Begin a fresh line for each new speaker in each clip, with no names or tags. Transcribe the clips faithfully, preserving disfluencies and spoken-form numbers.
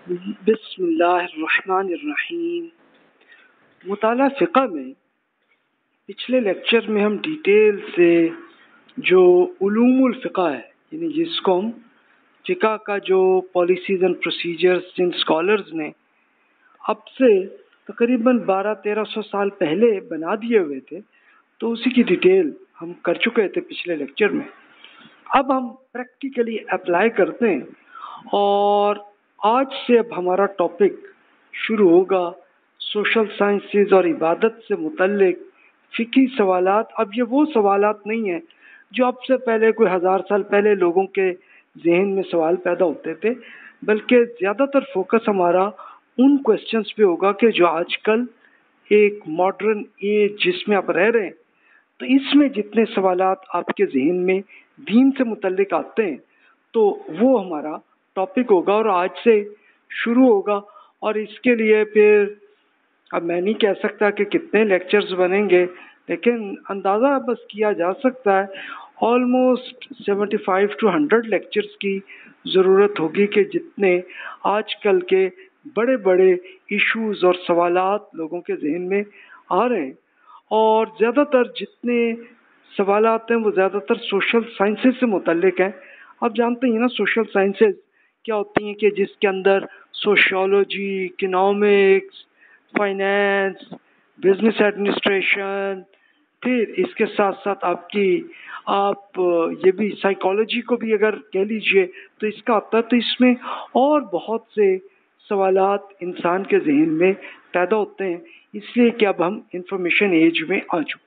بسم اللہ الرحمن الرحیم۔ مطالعہ فقہ میں پچھلے لیکچر میں ہم ڈیٹیل سے جو علوم الفقہ ہے، یعنی جس کو ہم فقہ کا جو پالیسیز اینڈ پروسیجرز جن اسکالرز نے اب سے تقریباً بارہ تیرہ سو سال پہلے بنا دیے ہوئے تھے، تو اسی کی ڈیٹیل ہم کر چکے تھے پچھلے لیکچر میں۔ اب ہم پریکٹیکلی اپلائی کرتے ہیں، اور آج سے اب ہمارا ٹاپک شروع ہوگا سوشل سائنسز اور عبادت سے متعلق فقہی سوالات۔ اب یہ وہ سوالات نہیں ہیں جو اب سے پہلے کوئی ہزار سال پہلے لوگوں کے ذہن میں سوال پیدا ہوتے تھے، بلکہ زیادہ تر فوکس ہمارا ان کوسچنز پہ ہوگا کہ جو آج کل ایک ماڈرن ایج جس میں آپ رہ رہے ہیں، تو اس میں جتنے سوالات آپ کے ذہن میں دین سے متعلق آتے ہیں تو وہ ہمارا ٹاپک ہوگا، اور آج سے شروع ہوگا۔ اور اس کے لیے پھر اب میں نہیں کہہ سکتا کہ کتنے لیکچرز بنیں گے، لیکن اندازہ بس کیا جا سکتا ہے almost seventy five to hundred lectures کی ضرورت ہوگی، کہ جتنے آج کل کے بڑے بڑے ایشوز اور سوالات لوگوں کے ذہن میں آ رہے ہیں، اور زیادہ تر جتنے سوالات ہیں وہ زیادہ تر سوشل سائنسز سے متعلق ہیں۔ آپ جانتے ہیں نا سوشل سائنسز کیا ہوتی ہیں، کہ جس کے اندر sociology, economics, finance, business administration, پھر اس کے ساتھ ساتھ آپ کی آپ یہ بھی سائیکالوجی کو بھی اگر کہہ لیجئے تو اس کا آتا ہے، تو اس میں اور بہت سے سوالات انسان کے ذہن میں پیدا ہوتے ہیں، اس لیے کہ اب ہم انفارمیشن ایج میں آ چکے۔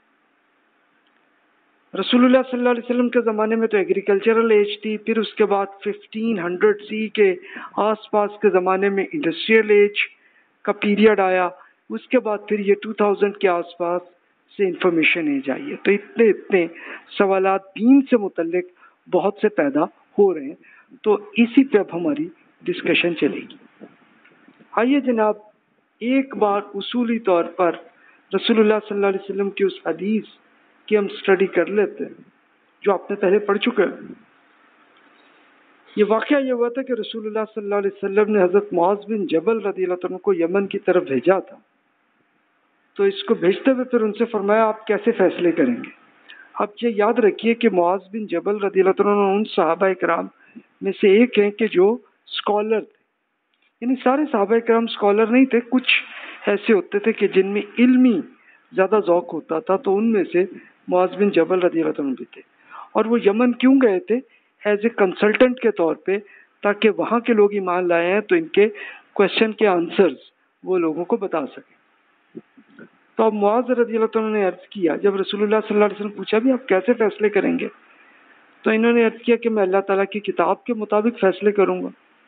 رسول اللہ صلی اللہ علیہ وسلم کے زمانے میں تو ایگریکلچرل ایج تھی، پھر اس کے بعد ففٹین ہنڈریڈ سی کے آس پاس کے زمانے میں انڈسٹریل ایج کا پیریڈ آیا، اس کے بعد پھر یہ ٹو تھاؤزینڈ کے آس پاس سے انفارمیشن ایج آئی ہے۔ تو اتنے اتنے سوالات دین سے متعلق بہت سے پیدا ہو رہے ہیں، تو اسی پہ اب ہماری ڈسکشن چلے گی۔ آئیے جناب ایک بار اصولی طور پر رسول اللہ صلی اللہ علیہ وسلم کی اس حدیث کی ہم سٹڈی کر لیتے ہیں جو آپ نے پہلے پڑھ چکے ہیں۔ یہ واقعہ یہ ہوا تھا کہ رسول اللہ صلی اللہ علیہ وسلم نے حضرت معاذ بن جبل رضی اللہ عنہ کو یمن کی طرف بھیجا تھا، تو اس کو بھیجتے ہوئے پھر ان سے فرمایا آپ کیسے فیصلے کریں گے۔ اب یہ یاد رکھیے کہ معاذ بن جبل رضی اللہ عنہ ان صحابہ کرام میں سے ایک ہیں کہ جو اسکالر تھے، یعنی سارے صحابہ کرام اسکالر نہیں تھے، کچھ ایسے ہوتے تھے کہ جن میں علمی زیادہ ذوق ہوتا تھا، تو ان میں سے معاذ بن جبل رضی اللہ عنہ بھی تھے۔ اور وہ یمن کیوں گئے تھے؟ ایز اے کنسلٹنٹ کے طور پہ، تاکہ وہاں کے لوگ ایمان لائے ہیں تو ان کے کوشچن کے آنسرز وہ لوگوں کو بتا سکیں۔ تو اب معاذ رضی اللہ عنہ نے عرض کیا، جب رسول اللہ صلی اللہ علیہ وسلم پوچھا بھی آپ کیسے فیصلے کریں گے، تو انہوں نے عرض کیا کہ میں اللہ تعالیٰ کی کتاب کے مطابق فیصلے کروں گا۔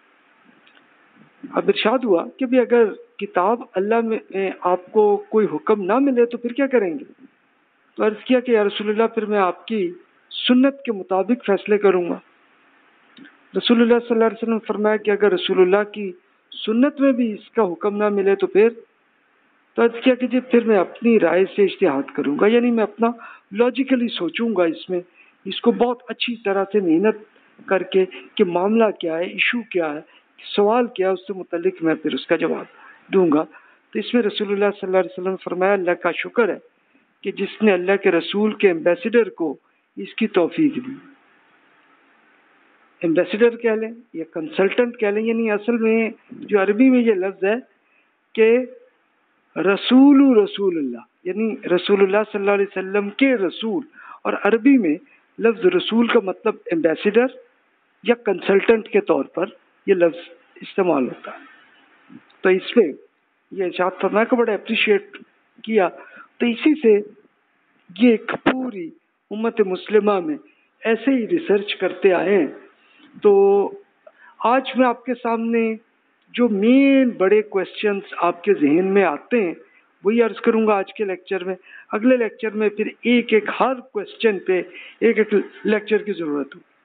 اب ارشاد ہوا کہ بھی اگر کتاب اللہ میں آپ کو کوئی حکم نہ ملے تو پھر کیا کریں گے؟ تو عرض کیا کہ یا رسول اللہ پھر میں آپ کی سنت کے مطابق فیصلے کروں گا۔ رسول اللہ صلی اللہ علیہ وسلم نے فرمایا کہ اگر رسول اللہ کی سنت میں بھی اس کا حکم نہ ملے تو پھر تو عرض کیا کہ جی پھر میں اپنی رائے سے اجتہاد کروں گا، یعنی میں اپنا لاجیکلی سوچوں گا، اس میں اس کو بہت اچھی طرح سے محنت کر کے کہ معاملہ کیا ہے، ایشو کیا ہے، سوال کیا ہے، اس سے متعلق میں پھر اس کا جواب دوں گا۔ تو اس میں رسول اللہ صلی اللہ علیہ وسلم نے فرمایا اللہ کا شکر ہے کہ جس نے اللہ کے رسول کے ایمبیسیڈر کو اس کی توفیق دی۔ ایمبیسیڈر کہہ لیں یا کنسلٹنٹ کہہ لیں، یعنی اصل میں جو عربی میں یہ لفظ ہے کہ رسول رسول اللہ، یعنی رسول اللہ صلی اللہ علیہ وسلم کے رسول، اور عربی میں لفظ رسول کا مطلب ایمبیسیڈر یا کنسلٹنٹ کے طور پر یہ لفظ استعمال ہوتا ہے۔ تو اس پہ یہ ارشاد فرمایا کو بڑا اپریشیٹ کیا۔ تو اسی سے یہ ایک پوری امت مسلمہ میں ایسے ہی ریسرچ کرتے آئے ہیں۔ تو آج میں آپ کے سامنے جو مین بڑے کوسچنز آپ کے ذہن میں آتے ہیں وہی عرض کروں گا آج کے لیکچر میں۔ اگلے لیکچر میں پھر ایک ایک ہر کوسچن پہ ایک ایک لیکچر کی ضرورت ہوگی۔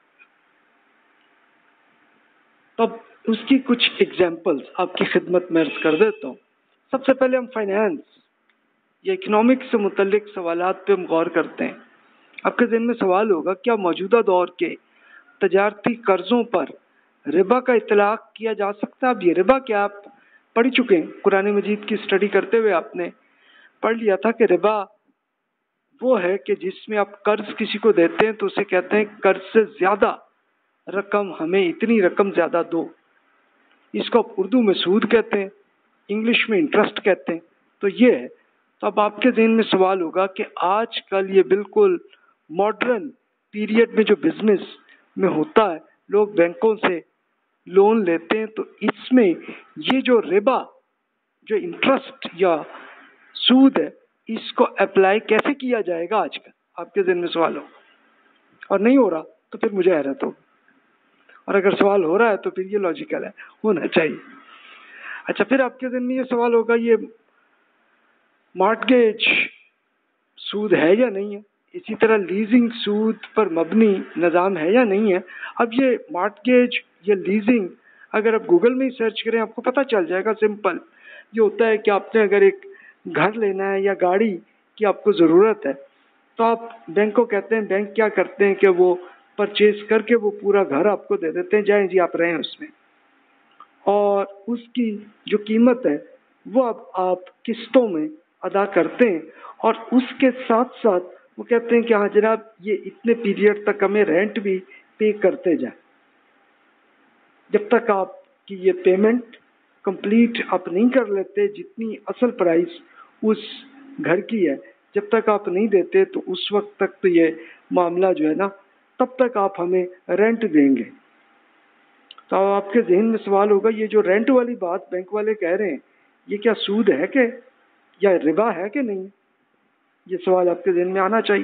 تب اس کی کچھ ایگزامپلز آپ کی خدمت میں عرض کر دیتا ہوں۔ سب سے پہلے ہم فائنینس یا اکنامکس سے متعلق سوالات پہ ہم غور کرتے ہیں۔ آپ کے ذہن میں سوال ہوگا کیا موجودہ دور کے تجارتی قرضوں پر ربا کا اطلاق کیا جا سکتا ہے؟ اب یہ ربا کیا آپ پڑھ چکے ہیں، قرآن مجید کی اسٹڈی کرتے ہوئے آپ نے پڑھ لیا تھا کہ ربا وہ ہے کہ جس میں آپ قرض کسی کو دیتے ہیں تو اسے کہتے ہیں قرض سے زیادہ رقم ہمیں اتنی رقم زیادہ دو، اس کو آپ اردو میں سود کہتے ہیں، انگلش میں انٹرسٹ کہتے ہیں. تو یہ ہے. تو اب آپ کے ذہن میں سوال ہوگا کہ آج کل یہ بالکل ماڈرن پیریڈ میں جو بزنس میں ہوتا ہے، لوگ بینکوں سے لون لیتے ہیں، تو اس میں یہ جو ربا، جو انٹرسٹ یا سود ہے، اس کو اپلائی کیسے کیا جائے گا آج کل؟ آپ کے ذہن میں سوال ہو اور نہیں ہو رہا تو پھر مجھے حیرت ہو، اور اگر سوال ہو رہا ہے تو پھر یہ لاجیکل ہے، ہونا چاہیے. اچھا، پھر آپ کے ذہن میں یہ سوال ہوگا یہ مارٹگیج سود ہے یا نہیں ہے، اسی طرح لیزنگ سود پر مبنی نظام ہے یا نہیں ہے. اب یہ مارٹگیج یا لیزنگ اگر آپ گوگل میں ہی سرچ کریں آپ کو پتہ چل جائے گا. سمپل یہ ہوتا ہے کہ آپ نے اگر ایک گھر لینا ہے یا گاڑی کی آپ کو ضرورت ہے تو آپ بینک کو کہتے ہیں، بینک کیا کرتے ہیں کہ وہ پرچیز کر کے وہ پورا گھر آپ کو دے دیتے ہیں، جائیں جی آپ رہیں اس میں، اور اس کی جو قیمت ہے وہ اب آپ قسطوں میں ادا کرتے ہیں، اور اس کے ساتھ ساتھ وہ کہتے ہیں کہ ہاں جناب یہ اتنے پیریڈ تک ہمیں رینٹ بھی پے کرتے جائیں، جب تک آپ کی یہ پیمنٹ کمپلیٹ آپ نہیں کر لیتے، جتنی اصل پرائس اس گھر کی ہے جب تک آپ نہیں دیتے تو اس وقت تک تو یہ معاملہ جو ہے نا تب تک آپ ہمیں رینٹ دیں گے. تو آپ کے ذہن میں سوال ہوگا یہ جو رینٹ والی بات بینک والے کہہ رہے ہیں یہ کیا سود ہے کہ یا ربا ہے کہ نہیں؟ یہ سوال آپ کے ذہن میں آنا چاہیے.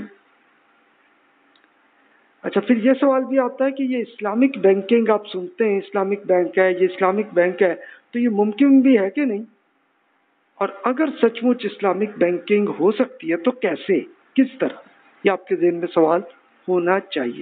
اچھا، پھر یہ سوال بھی آتا ہے کہ یہ اسلامک بینکنگ آپ سنتے ہیں، اسلامک بینک ہے، یہ اسلامک بینک ہے، تو یہ ممکن بھی ہے کہ نہیں؟ اور اگر سچ مچ اسلامک بینکنگ ہو سکتی ہے تو کیسے، کس طرح؟ یہ آپ کے ذہن میں سوال ہونا چاہیے.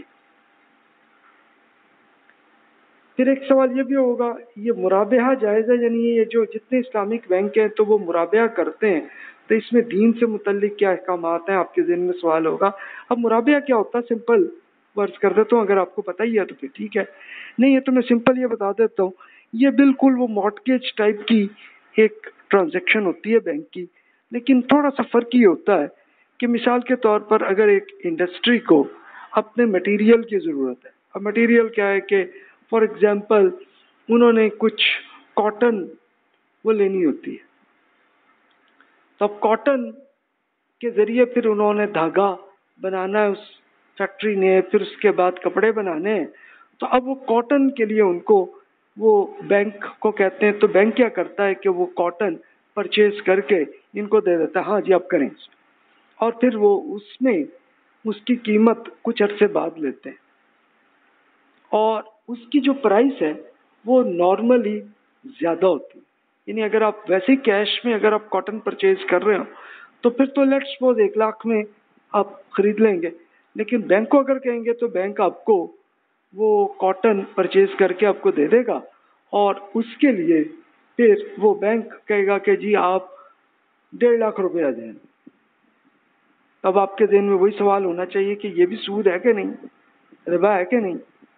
پھر ایک سوال یہ بھی ہوگا یہ مرابحہ جائز ہے، یعنی یہ جو جتنے اسلامک بینک ہیں تو وہ مرابحہ کرتے ہیں تو اس میں دین سے متعلق کیا احکامات ہیں؟ آپ کے ذہن میں سوال ہوگا. اب مرابحہ کیا ہوتا ہے؟ سمپل ورڈ کر دیتا ہوں، اگر آپ کو پتہ ہی ہے تو پھر ٹھیک ہے، نہیں ہے تو میں سمپل یہ بتا دیتا ہوں. یہ بالکل وہ مارٹگیج ٹائپ کی ایک ٹرانزیکشن ہوتی ہے بینک کی، لیکن تھوڑا سا فرق یہ ہوتا ہے کہ مثال کے طور پر اگر ایک انڈسٹری کو اپنے مٹیریل کی ضرورت ہے، اب مٹیریل کیا ہے کہ فار ایگزامپل انہوں نے کچھ کاٹن وہ لینی ہوتی ہے، تو اب کاٹن کے ذریعے پھر انہوں نے دھاگا بنانا ہے اس فیکٹری نے، پھر اس کے بعد کپڑے بنانے ہیں، تو اب وہ کاٹن کے لیے ان کو وہ بینک کو کہتے ہیں، تو بینک کیا کرتا ہے کہ وہ کاٹن پرچیز کر کے ان کو دے دیتا ہے، ہاں جی آپ کریں، اور پھر وہ اس میں اس کی قیمت کچھ عرصے بعد لیتے ہیں، اور اس کی جو پرائس ہے وہ نارملی زیادہ ہوتی ہے. یعنی اگر آپ ویسے کیش میں اگر آپ کاٹن پرچیز کر رہے ہو تو پھر تو لیٹ سپوز ایک لاکھ میں آپ خرید لیں گے، لیکن بینک کو اگر کہیں گے تو بینک آپ کو وہ کاٹن پرچیز کر کے آپ کو دے دے گا، اور اس کے لیے پھر وہ بینک کہے گا کہ جی آپ ڈیڑھ لاکھ روپیہ دیں. اب آپ کے ذہن میں وہی سوال ہونا چاہیے کہ یہ بھی سود ہے کہ نہیں، ربا ہے کہ نہیں؟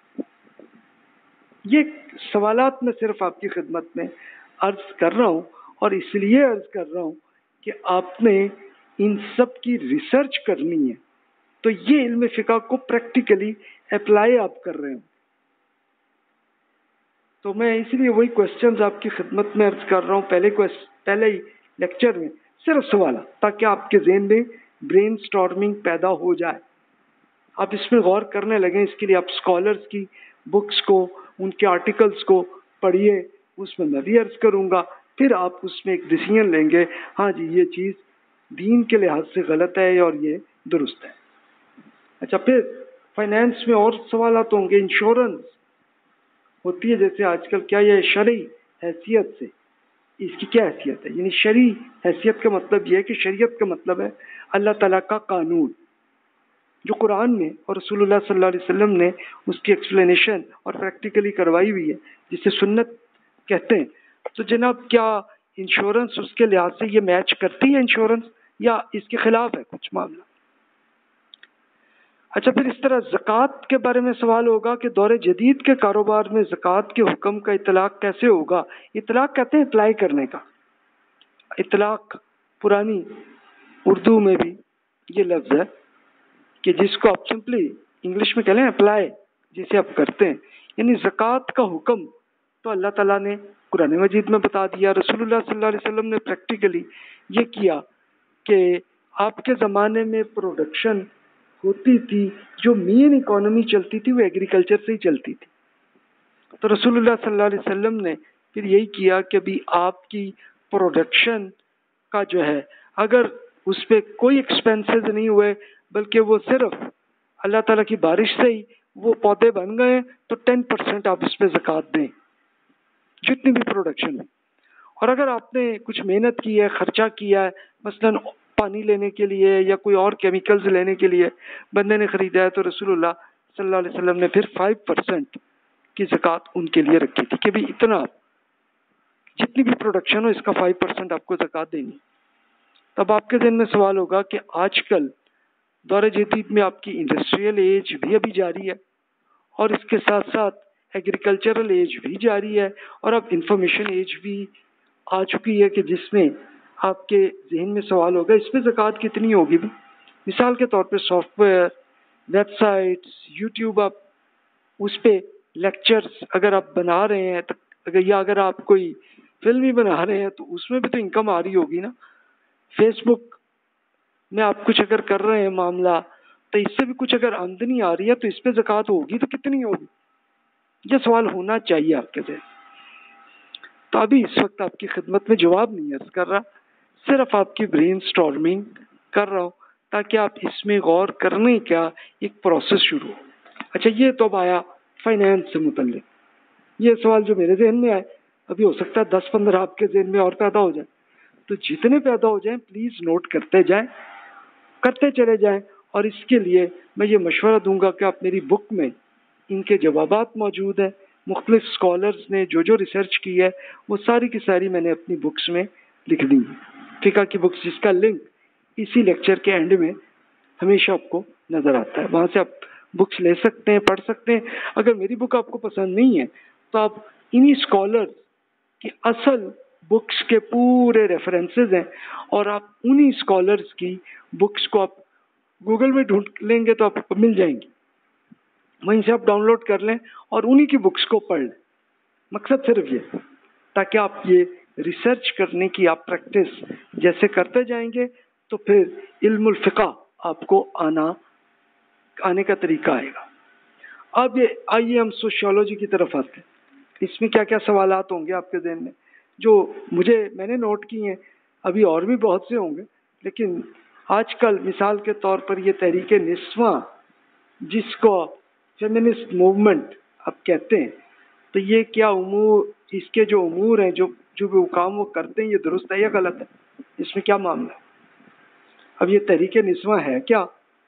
یہ سوالات میں صرف آپ کی خدمت میں عرض کر رہا ہوں، اور اس لیے عرض کر رہا ہوں کہ آپ نے ان سب کی ریسرچ کرنی ہے، تو یہ علم فقہ کو پریکٹیکلی اپلائی آپ کر رہے ہوں. تو میں اس لیے وہی کوشچنز آپ کی خدمت میں عرض کر رہا ہوں پہلے پہلے ہی لیکچر میں، صرف سوالات، تاکہ آپ کے ذہن میں برین سٹارمنگ پیدا ہو جائے، آپ اس میں غور کرنے لگیں. اس کے لیے آپ اسکالرز کی بکس کو، ان کے آرٹیکلز کو پڑھیے، اس میں میں بھی عرض کروں گا، پھر آپ اس میں ایک ڈیسیژن لیں گے، ہاں جی یہ چیز دین کے لحاظ سے غلط ہے اور یہ درست ہے. اچھا، پھر فائنینس میں اور سوالات ہوں گے. انشورنس ہوتی ہے جیسے آج کل، کیا یہ شرعی حیثیت سے اس کی کیا حیثیت ہے؟ یعنی شرعی حیثیت کا مطلب یہ ہے کہ شریعت کا مطلب ہے اللہ تعالیٰ کا قانون جو قرآن میں اور رسول اللہ صلی اللہ علیہ وسلم نے اس کی ایکسپلینیشن اور پریکٹیکلی کروائی ہوئی ہے، جسے سنت کہتے ہیں. تو جناب کیا انشورنس اس کے لحاظ سے یہ میچ کرتی ہے انشورنس، یا اس کے خلاف ہے کچھ معاملہ؟ اچھا، پھر اس طرح زکوٰۃ کے بارے میں سوال ہوگا کہ دور جدید کے کاروبار میں زکوٰۃ کے حکم کا اطلاق کیسے ہوگا؟ اطلاق کہتے ہیں اپلائی کرنے کا. اطلاق پرانی اردو میں بھی یہ لفظ ہے کہ جس کو آپ سمپلی انگلش میں کہہ لیں اپلائی، جسے آپ کرتے ہیں. یعنی زکوٰۃ کا حکم تو اللہ تعالیٰ نے قرآن مجید میں بتا دیا، رسول اللہ صلی اللہ علیہ وسلم نے پریکٹیکلی یہ کیا کہ آپ کے زمانے میں پروڈکشن ہوتی تھی، جو مین اکانومی چلتی تھی وہ ایگریکلچر سے ہی چلتی تھی. تو رسول اللہ صلی اللہ علیہ وسلم نے پھر یہی کیا کہ بھی آپ کی پروڈکشن کا جو ہے اگر اس پہ کوئی ایکسپینسز نہیں ہوئے بلکہ وہ صرف اللہ تعالیٰ کی بارش سے ہی وہ پودے بن گئے تو ٹین پرسینٹ آپ اس پہ زکوٰۃ دیں جتنی بھی پروڈکشن ہے. اور اگر آپ نے کچھ محنت کی ہے، خرچہ کیا ہے، مثلاً پانی لینے کے لیے یا کوئی اور کیمیکلز لینے کے لیے بندے نے خریدا ہے، تو رسول اللہ صلی اللہ علیہ وسلم نے پھر فائیو پرسینٹ کی زکوٰۃ ان کے لیے رکھی تھی کہ بھی اتنا جتنی بھی پروڈکشن ہو اس کا فائیو پرسینٹ آپ کو زکوٰۃ دینی. تب آپ کے ذہن میں سوال ہوگا کہ آج کل دور جدید میں آپ کی انڈسٹریل ایج بھی ابھی جاری ہے اور اس کے ساتھ ساتھ ایگریکلچرل ایج بھی جاری ہے اور اب انفارمیشن ایج بھی آ چکی ہے کہ جس میں آپ کے ذہن میں سوال ہوگا اس پہ زکوٰۃ کتنی ہوگی بھی. مثال کے طور پہ software, websites, YouTube, آپ اس پہ لیکچرز اگر آپ بنا رہے ہیں اگر یا اگر آپ کوئی فلم ہی بنا رہے ہیں تو اس میں بھی تو انکم آ رہی ہوگی نا. فیس بک میں آپ کچھ اگر کر رہے ہیں معاملہ تو اس سے بھی کچھ اگر آمدنی آ رہی ہے تو اس پہ زکوٰۃ ہوگی تو کتنی ہوگی؟ یہ سوال ہونا چاہیے آپ کے ذہن. تو ابھی اس وقت آپ کی خدمت میں جواب نہیں عرض کر رہا، صرف آپ کی برین سٹارمنگ کر رہا ہوں تاکہ آپ اس میں غور کرنے کا ایک پروسیس شروع ہو. اچھا، یہ تو اب آیا فائنینس سے متعلق. یہ سوال جو میرے ذہن میں آئے ابھی ہو سکتا ہے دس پندرہ آپ کے ذہن میں اور پیدا ہو جائیں، تو جتنے پیدا ہو جائیں پلیز نوٹ کرتے جائیں، کرتے چلے جائیں. اور اس کے لیے میں یہ مشورہ دوں گا کہ آپ میری بک میں ان کے جوابات موجود ہیں. مختلف اسکالرز نے جو جو ریسرچ کی ہے وہ ساری کی ساری میں نے اپنی بکس میں لکھ دی ہے. فقہ کی بکس جس کا لنک اسی لیکچر کے اینڈ میں ہمیشہ آپ کو نظر آتا ہے، وہاں سے آپ بکس لے سکتے ہیں، پڑھ سکتے ہیں. اگر میری بک آپ کو پسند نہیں ہے تو آپ انہی اسکالر کی اصل بکس کے پورے ریفرنسز ہیں اور آپ انہی اسکالرز کی بکس کو آپ گوگل میں ڈھونڈ لیں گے تو آپ کو مل جائیں گی، وہیں سے آپ ڈاؤن لوڈ کر لیں اور انہی کی بکس کو پڑھ لیں. مقصد صرف یہ تاکہ آپ یہ ریسرچ کرنے کی آپ پریکٹس جیسے کرتے جائیں گے تو پھر علم الفقہ آپ کو آنا آنے کا طریقہ آئے گا. اب یہ آئیے ہم سوشیولوجی کی طرف آتے ہیں. اس میں کیا کیا سوالات ہوں گے آپ کے ذہن میں جو مجھے میں نے نوٹ کی ہیں، ابھی اور بھی بہت سے ہوں گے، لیکن آج کل مثال کے طور پر یہ تحریک نسواں جس کو فیمنسٹ موومنٹ آپ کہتے ہیں، تو یہ کیا امور اس کے جو امور ہیں جو جو بھی کام وہ کرتے ہیں یہ درست ہے یا غلط ہے؟ اس میں کیا معاملہ ہے؟ اب یہ تحریک نسواں ہے کیا؟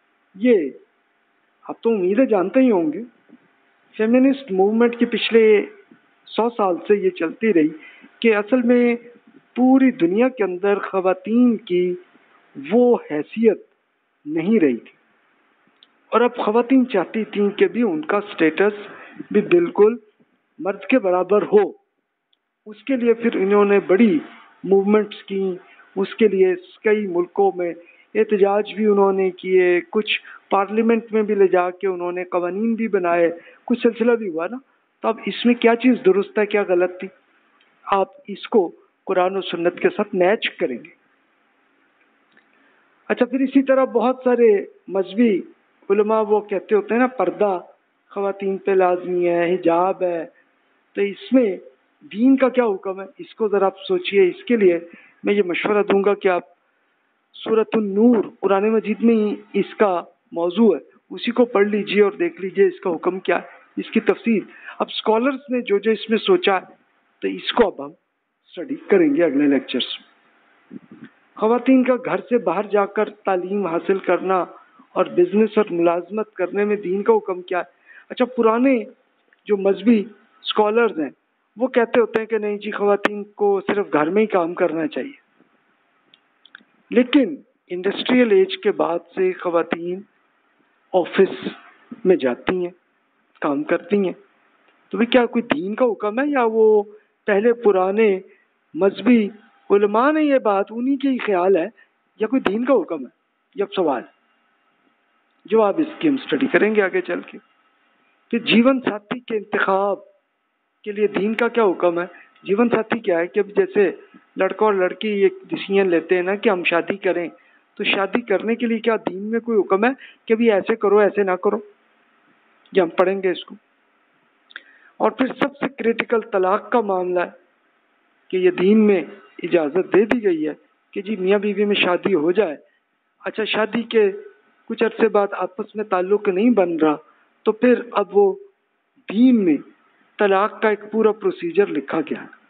یہ آپ تو امیدیں جانتے ہی ہوں گے. فیمنسٹ موومنٹ کے پچھلے سو سال سے یہ چلتی رہی کہ اصل میں پوری دنیا کے اندر خواتین کی وہ حیثیت نہیں رہی تھی اور اب خواتین چاہتی تھیں کہ بھی ان کا سٹیٹس بھی بالکل مرد کے برابر ہو. اس کے لیے پھر انہوں نے بڑی موومنٹس کی، اس کے لیے کئی ملکوں میں احتجاج بھی انہوں نے کیے، کچھ پارلیمنٹ میں بھی لے جا کے انہوں نے قوانین بھی بنائے، کچھ سلسلہ بھی ہوا نا. تو اب اس میں کیا چیز درست ہے کیا غلط تھی؟ آپ اس کو قرآن و سنت کے ساتھ میچ کریں گے. اچھا، پھر اسی طرح بہت سارے مذہبی علماء وہ کہتے ہوتے ہیں نا پردہ خواتین پہ لازمی ہے، حجاب ہے، تو اس میں دین کا کیا حکم ہے؟ اس کو ذرا آپ سوچئے. اس کے لیے میں یہ مشورہ دوں گا کہ آپ سورۃ النور قرآن مجید میں ہی اس کا موضوع ہے، اسی کو پڑھ لیجئے اور دیکھ لیجئے اس کا حکم کیا ہے، اس کی تفصیل. اب اسکالرز نے جو جو اس میں سوچا ہے تو اس کو اب ہم اسٹڈی کریں گے اگلے لیکچرز میں. خواتین کا گھر سے باہر جا کر تعلیم حاصل کرنا اور بزنس اور ملازمت کرنے میں دین کا حکم کیا ہے؟ اچھا، پرانے جو مذہبی اسکالرز ہیں وہ کہتے ہوتے ہیں کہ نہیں جی خواتین کو صرف گھر میں ہی کام کرنا چاہیے، لیکن انڈسٹریل ایج کے بعد سے خواتین آفس میں جاتی ہیں، کام کرتی ہیں، تو بھی کیا کوئی دین کا حکم ہے یا وہ پہلے پرانے مذہبی علماء نے یہ بات انہی کے ہی خیال ہے یا کوئی دین کا حکم ہے؟ یہ اب سوال جواب اس کی ہم اسٹڈی کریں گے آگے چل کے کہ جیون ساتھی کے انتخاب کے لیے دین کا کیا حکم ہے۔ جیون ساتھی کیا ہے کہ اب جیسے لڑکا اور لڑکی ایک ڈیسیژن لیتے ہیں نا کہ ہم شادی کریں، تو شادی کرنے کے لیے کیا دین میں کوئی حکم ہے کہ بھی ایسے کرو ایسے نہ کرو؟ یہ ہم پڑھیں گے اس کو۔ اور پھر سب سے کریٹیکل طلاق کا معاملہ ہے کہ یہ دین میں اجازت دے دی گئی ہے کہ جی میاں بیوی میں شادی ہو جائے، اچھا شادی کے کچھ عرصے بعد آپس میں تعلق نہیں بن رہا، تو پھر اب وہ دین میں طلاق کا ایک پورا پروسیجر لکھا گیا ہے۔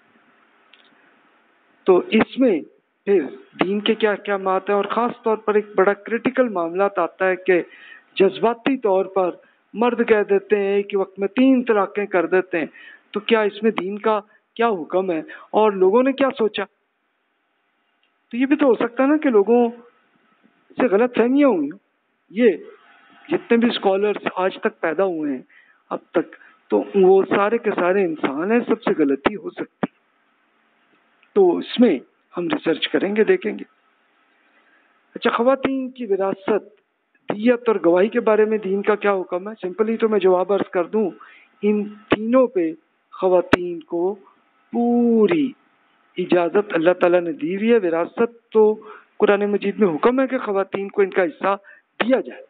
تو اس میں پھر دین کے کیا احکامات ہیں، اور خاص طور پر ایک بڑا کریٹیکل معاملات آتا ہے کہ جذباتی طور پر مرد کہہ دیتے ہیں ایک وقت میں تین طلاقیں کر دیتے ہیں، تو کیا اس میں دین کا کیا حکم ہے اور لوگوں نے کیا سوچا؟ تو یہ بھی تو ہو سکتا ہے نا کہ لوگوں سے غلط فہمیاں ہوئی ہوں۔ یہ جتنے بھی اسکالرس آج تک پیدا ہوئے ہیں اب تک، تو وہ سارے کے سارے انسان ہیں، سب سے غلطی ہو سکتی، تو اس میں ہم ریسرچ کریں گے، دیکھیں گے۔ اچھا، خواتین کی وراثت، دیت اور گواہی کے بارے میں دین کا کیا حکم ہے؟ سمپلی تو میں جواب عرض کر دوں، ان تینوں پہ خواتین کو پوری اجازت اللہ تعالیٰ نے دی ہوئی ہے۔ وراثت تو قرآن مجید میں حکم ہے کہ خواتین کو ان کا حصہ دیا جائے،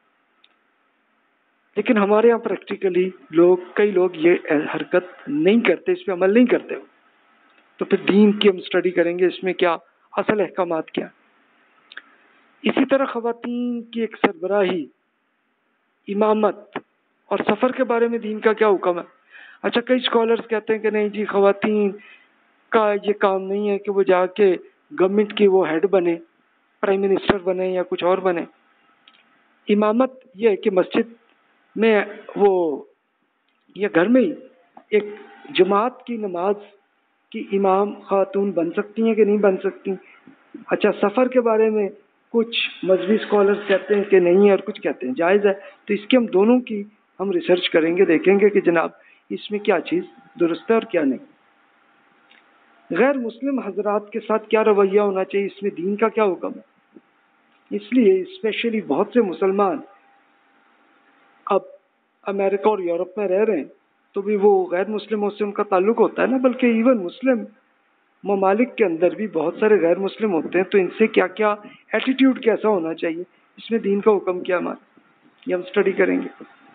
لیکن ہمارے یہاں پریکٹیکلی لوگ کئی لوگ یہ حرکت نہیں کرتے، اس پہ عمل نہیں کرتے، تو پھر دین کی ہم اسٹڈی کریں گے اس میں کیا اصل احکامات کیا۔ اسی طرح خواتین کی ایک سربراہی، امامت اور سفر کے بارے میں دین کا کیا حکم ہے؟ اچھا، کئی اسکالرس کہتے ہیں کہ نہیں جی خواتین کا یہ کام نہیں ہے کہ وہ جا کے گورنمنٹ کی وہ ہیڈ بنے، پرائم منسٹر بنے یا کچھ اور بنے۔ امامت یہ ہے کہ مسجد میں وہ یا گھر میں ہی ایک جماعت کی نماز کی امام خاتون بن سکتی ہیں کہ نہیں بن سکتی۔ اچھا، سفر کے بارے میں کچھ مذہبی اسکالرس کہتے ہیں کہ نہیں ہے اور کچھ کہتے ہیں جائز ہے، تو اس کی ہم دونوں کی ہم ریسرچ کریں گے، دیکھیں گے کہ جناب اس میں کیا چیز درست ہے اور کیا نہیں۔ غیر مسلم حضرات کے ساتھ کیا رویہ ہونا چاہیے، اس میں دین کا کیا حکم ہے؟ اس لیے اسپیشلی بہت سے مسلمان اب امریکہ اور یورپ میں رہ رہے ہیں، تو بھی وہ غیر مسلموں سے ان کا تعلق ہوتا ہے نا، بلکہ ایون مسلم ممالک کے اندر بھی بہت سارے غیر مسلم ہوتے ہیں، تو ان سے کیا کیا ایٹیٹیوڈ کیسا ہونا چاہیے، اس میں دین کا حکم کیا ہمارا، یہ ہم اسٹڈی کریں گے۔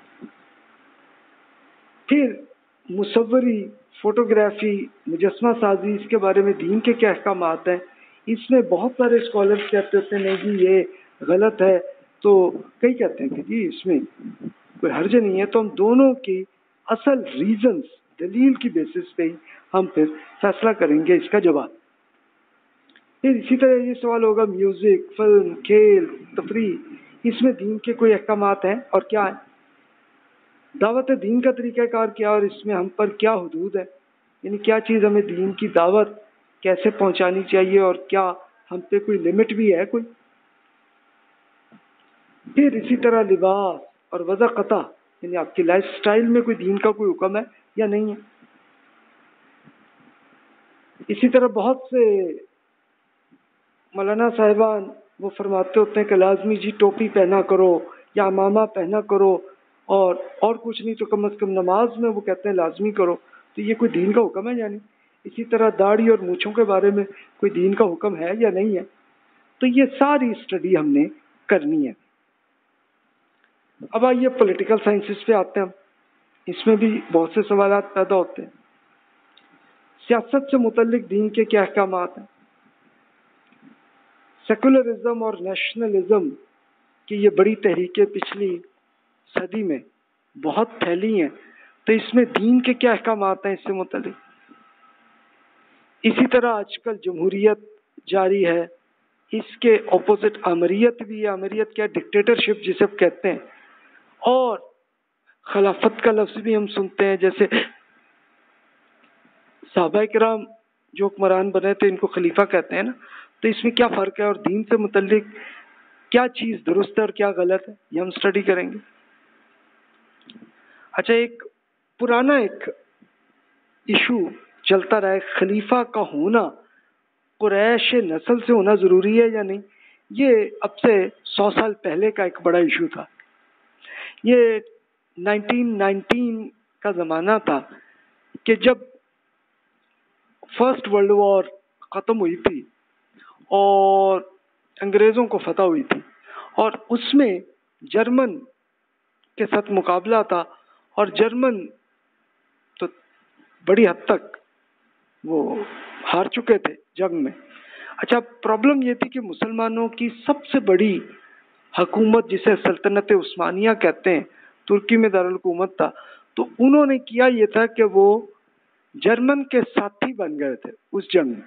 پھر مصوری، فوٹوگرافی، مجسمہ سازی، اس کے بارے میں دین کے کیا احکامات ہیں؟ اس میں بہت سارے اسکالرس کہتے ہوتے ہیں نہیں جی یہ غلط ہے، تو کئی کہتے ہیں کہ جی اس میں کوئی حرج نہیں ہے، تو ہم دونوں کی اصل ریزنز، دلیل کی بیسس پہ ہی ہم پھر فیصلہ کریں گے اس کا جواب۔ پھر اسی طرح یہ سوال ہوگا میوزک، فلم، کھیل، تفریح، اس میں دین کے کوئی احکامات ہیں اور کیا ہے؟ دعوت دین کا طریقہ کار کیا اور اس میں ہم پر کیا حدود ہے، یعنی کیا چیز ہمیں دین کی دعوت کیسے پہنچانی چاہیے اور کیا ہم پہ کوئی لمٹ بھی ہے کوئی؟ پھر اسی طرح لباس اور وضع قطع، یعنی آپ کی لائف سٹائل میں کوئی دین کا کوئی حکم ہے یا نہیں ہے۔ اسی طرح بہت سے مولانا صاحبان وہ فرماتے ہوتے ہیں کہ لازمی جی ٹوپی پہنا کرو یا امامہ پہنا کرو، اور اور کچھ نہیں تو کم از کم نماز میں وہ کہتے ہیں لازمی کرو، تو یہ کوئی دین کا حکم ہے یعنی؟ اسی طرح داڑھی اور مونچھوں کے بارے میں کوئی دین کا حکم ہے یا نہیں ہے؟ تو یہ ساری اسٹڈی ہم نے کرنی ہے۔ اب آئیے پولیٹیکل سائنسز پہ آتے ہیں ہم، اس میں بھی بہت سے سوالات پیدا ہوتے ہیں۔ سیاست سے متعلق دین کے کیا احکامات ہیں؟ سیکولرزم اور نیشنلزم کی یہ بڑی تحریکیں پچھلی صدی میں بہت پھیلی ہیں، تو اس میں دین کے کیا احکامات ہیں اس سے متعلق؟ اسی طرح آج کل جمہوریت جاری ہے، اس کے اپوزٹ امریت بھی ہے، امریت کیا ڈکٹیٹرشپ جسے کہتے ہیں، اور خلافت کا لفظ بھی ہم سنتے ہیں، جیسے صحابہ کرام جو حکمران بنے تھے ان کو خلیفہ کہتے ہیں نا، تو اس میں کیا فرق ہے اور دین سے متعلق کیا چیز درست ہے اور کیا غلط ہے، یہ ہم اسٹڈی کریں گے۔ اچھا، ایک پرانا ایک ایشو چلتا رہا ہے، خلیفہ کا ہونا قریش نسل سے ہونا ضروری ہے یا نہیں۔ یہ اب سے سو سال پہلے کا ایک بڑا ایشو تھا۔ یہ نائنٹین نائنٹین کا زمانہ تھا کہ جب فرسٹ ورلڈ وار ختم ہوئی تھی اور انگریزوں کو فتح ہوئی تھی، اور اس میں جرمن کے ساتھ مقابلہ تھا، اور جرمن تو بڑی حد تک وہ ہار چکے تھے جنگ میں۔ اچھا، پرابلم یہ تھی کہ مسلمانوں کی سب سے بڑی حکومت جسے سلطنت عثمانیہ کہتے ہیں، ترکی میں دارالحکومت تھا، تو انہوں نے کیا یہ تھا کہ وہ جرمن کے ساتھی بن گئے تھے اس جنگ میں۔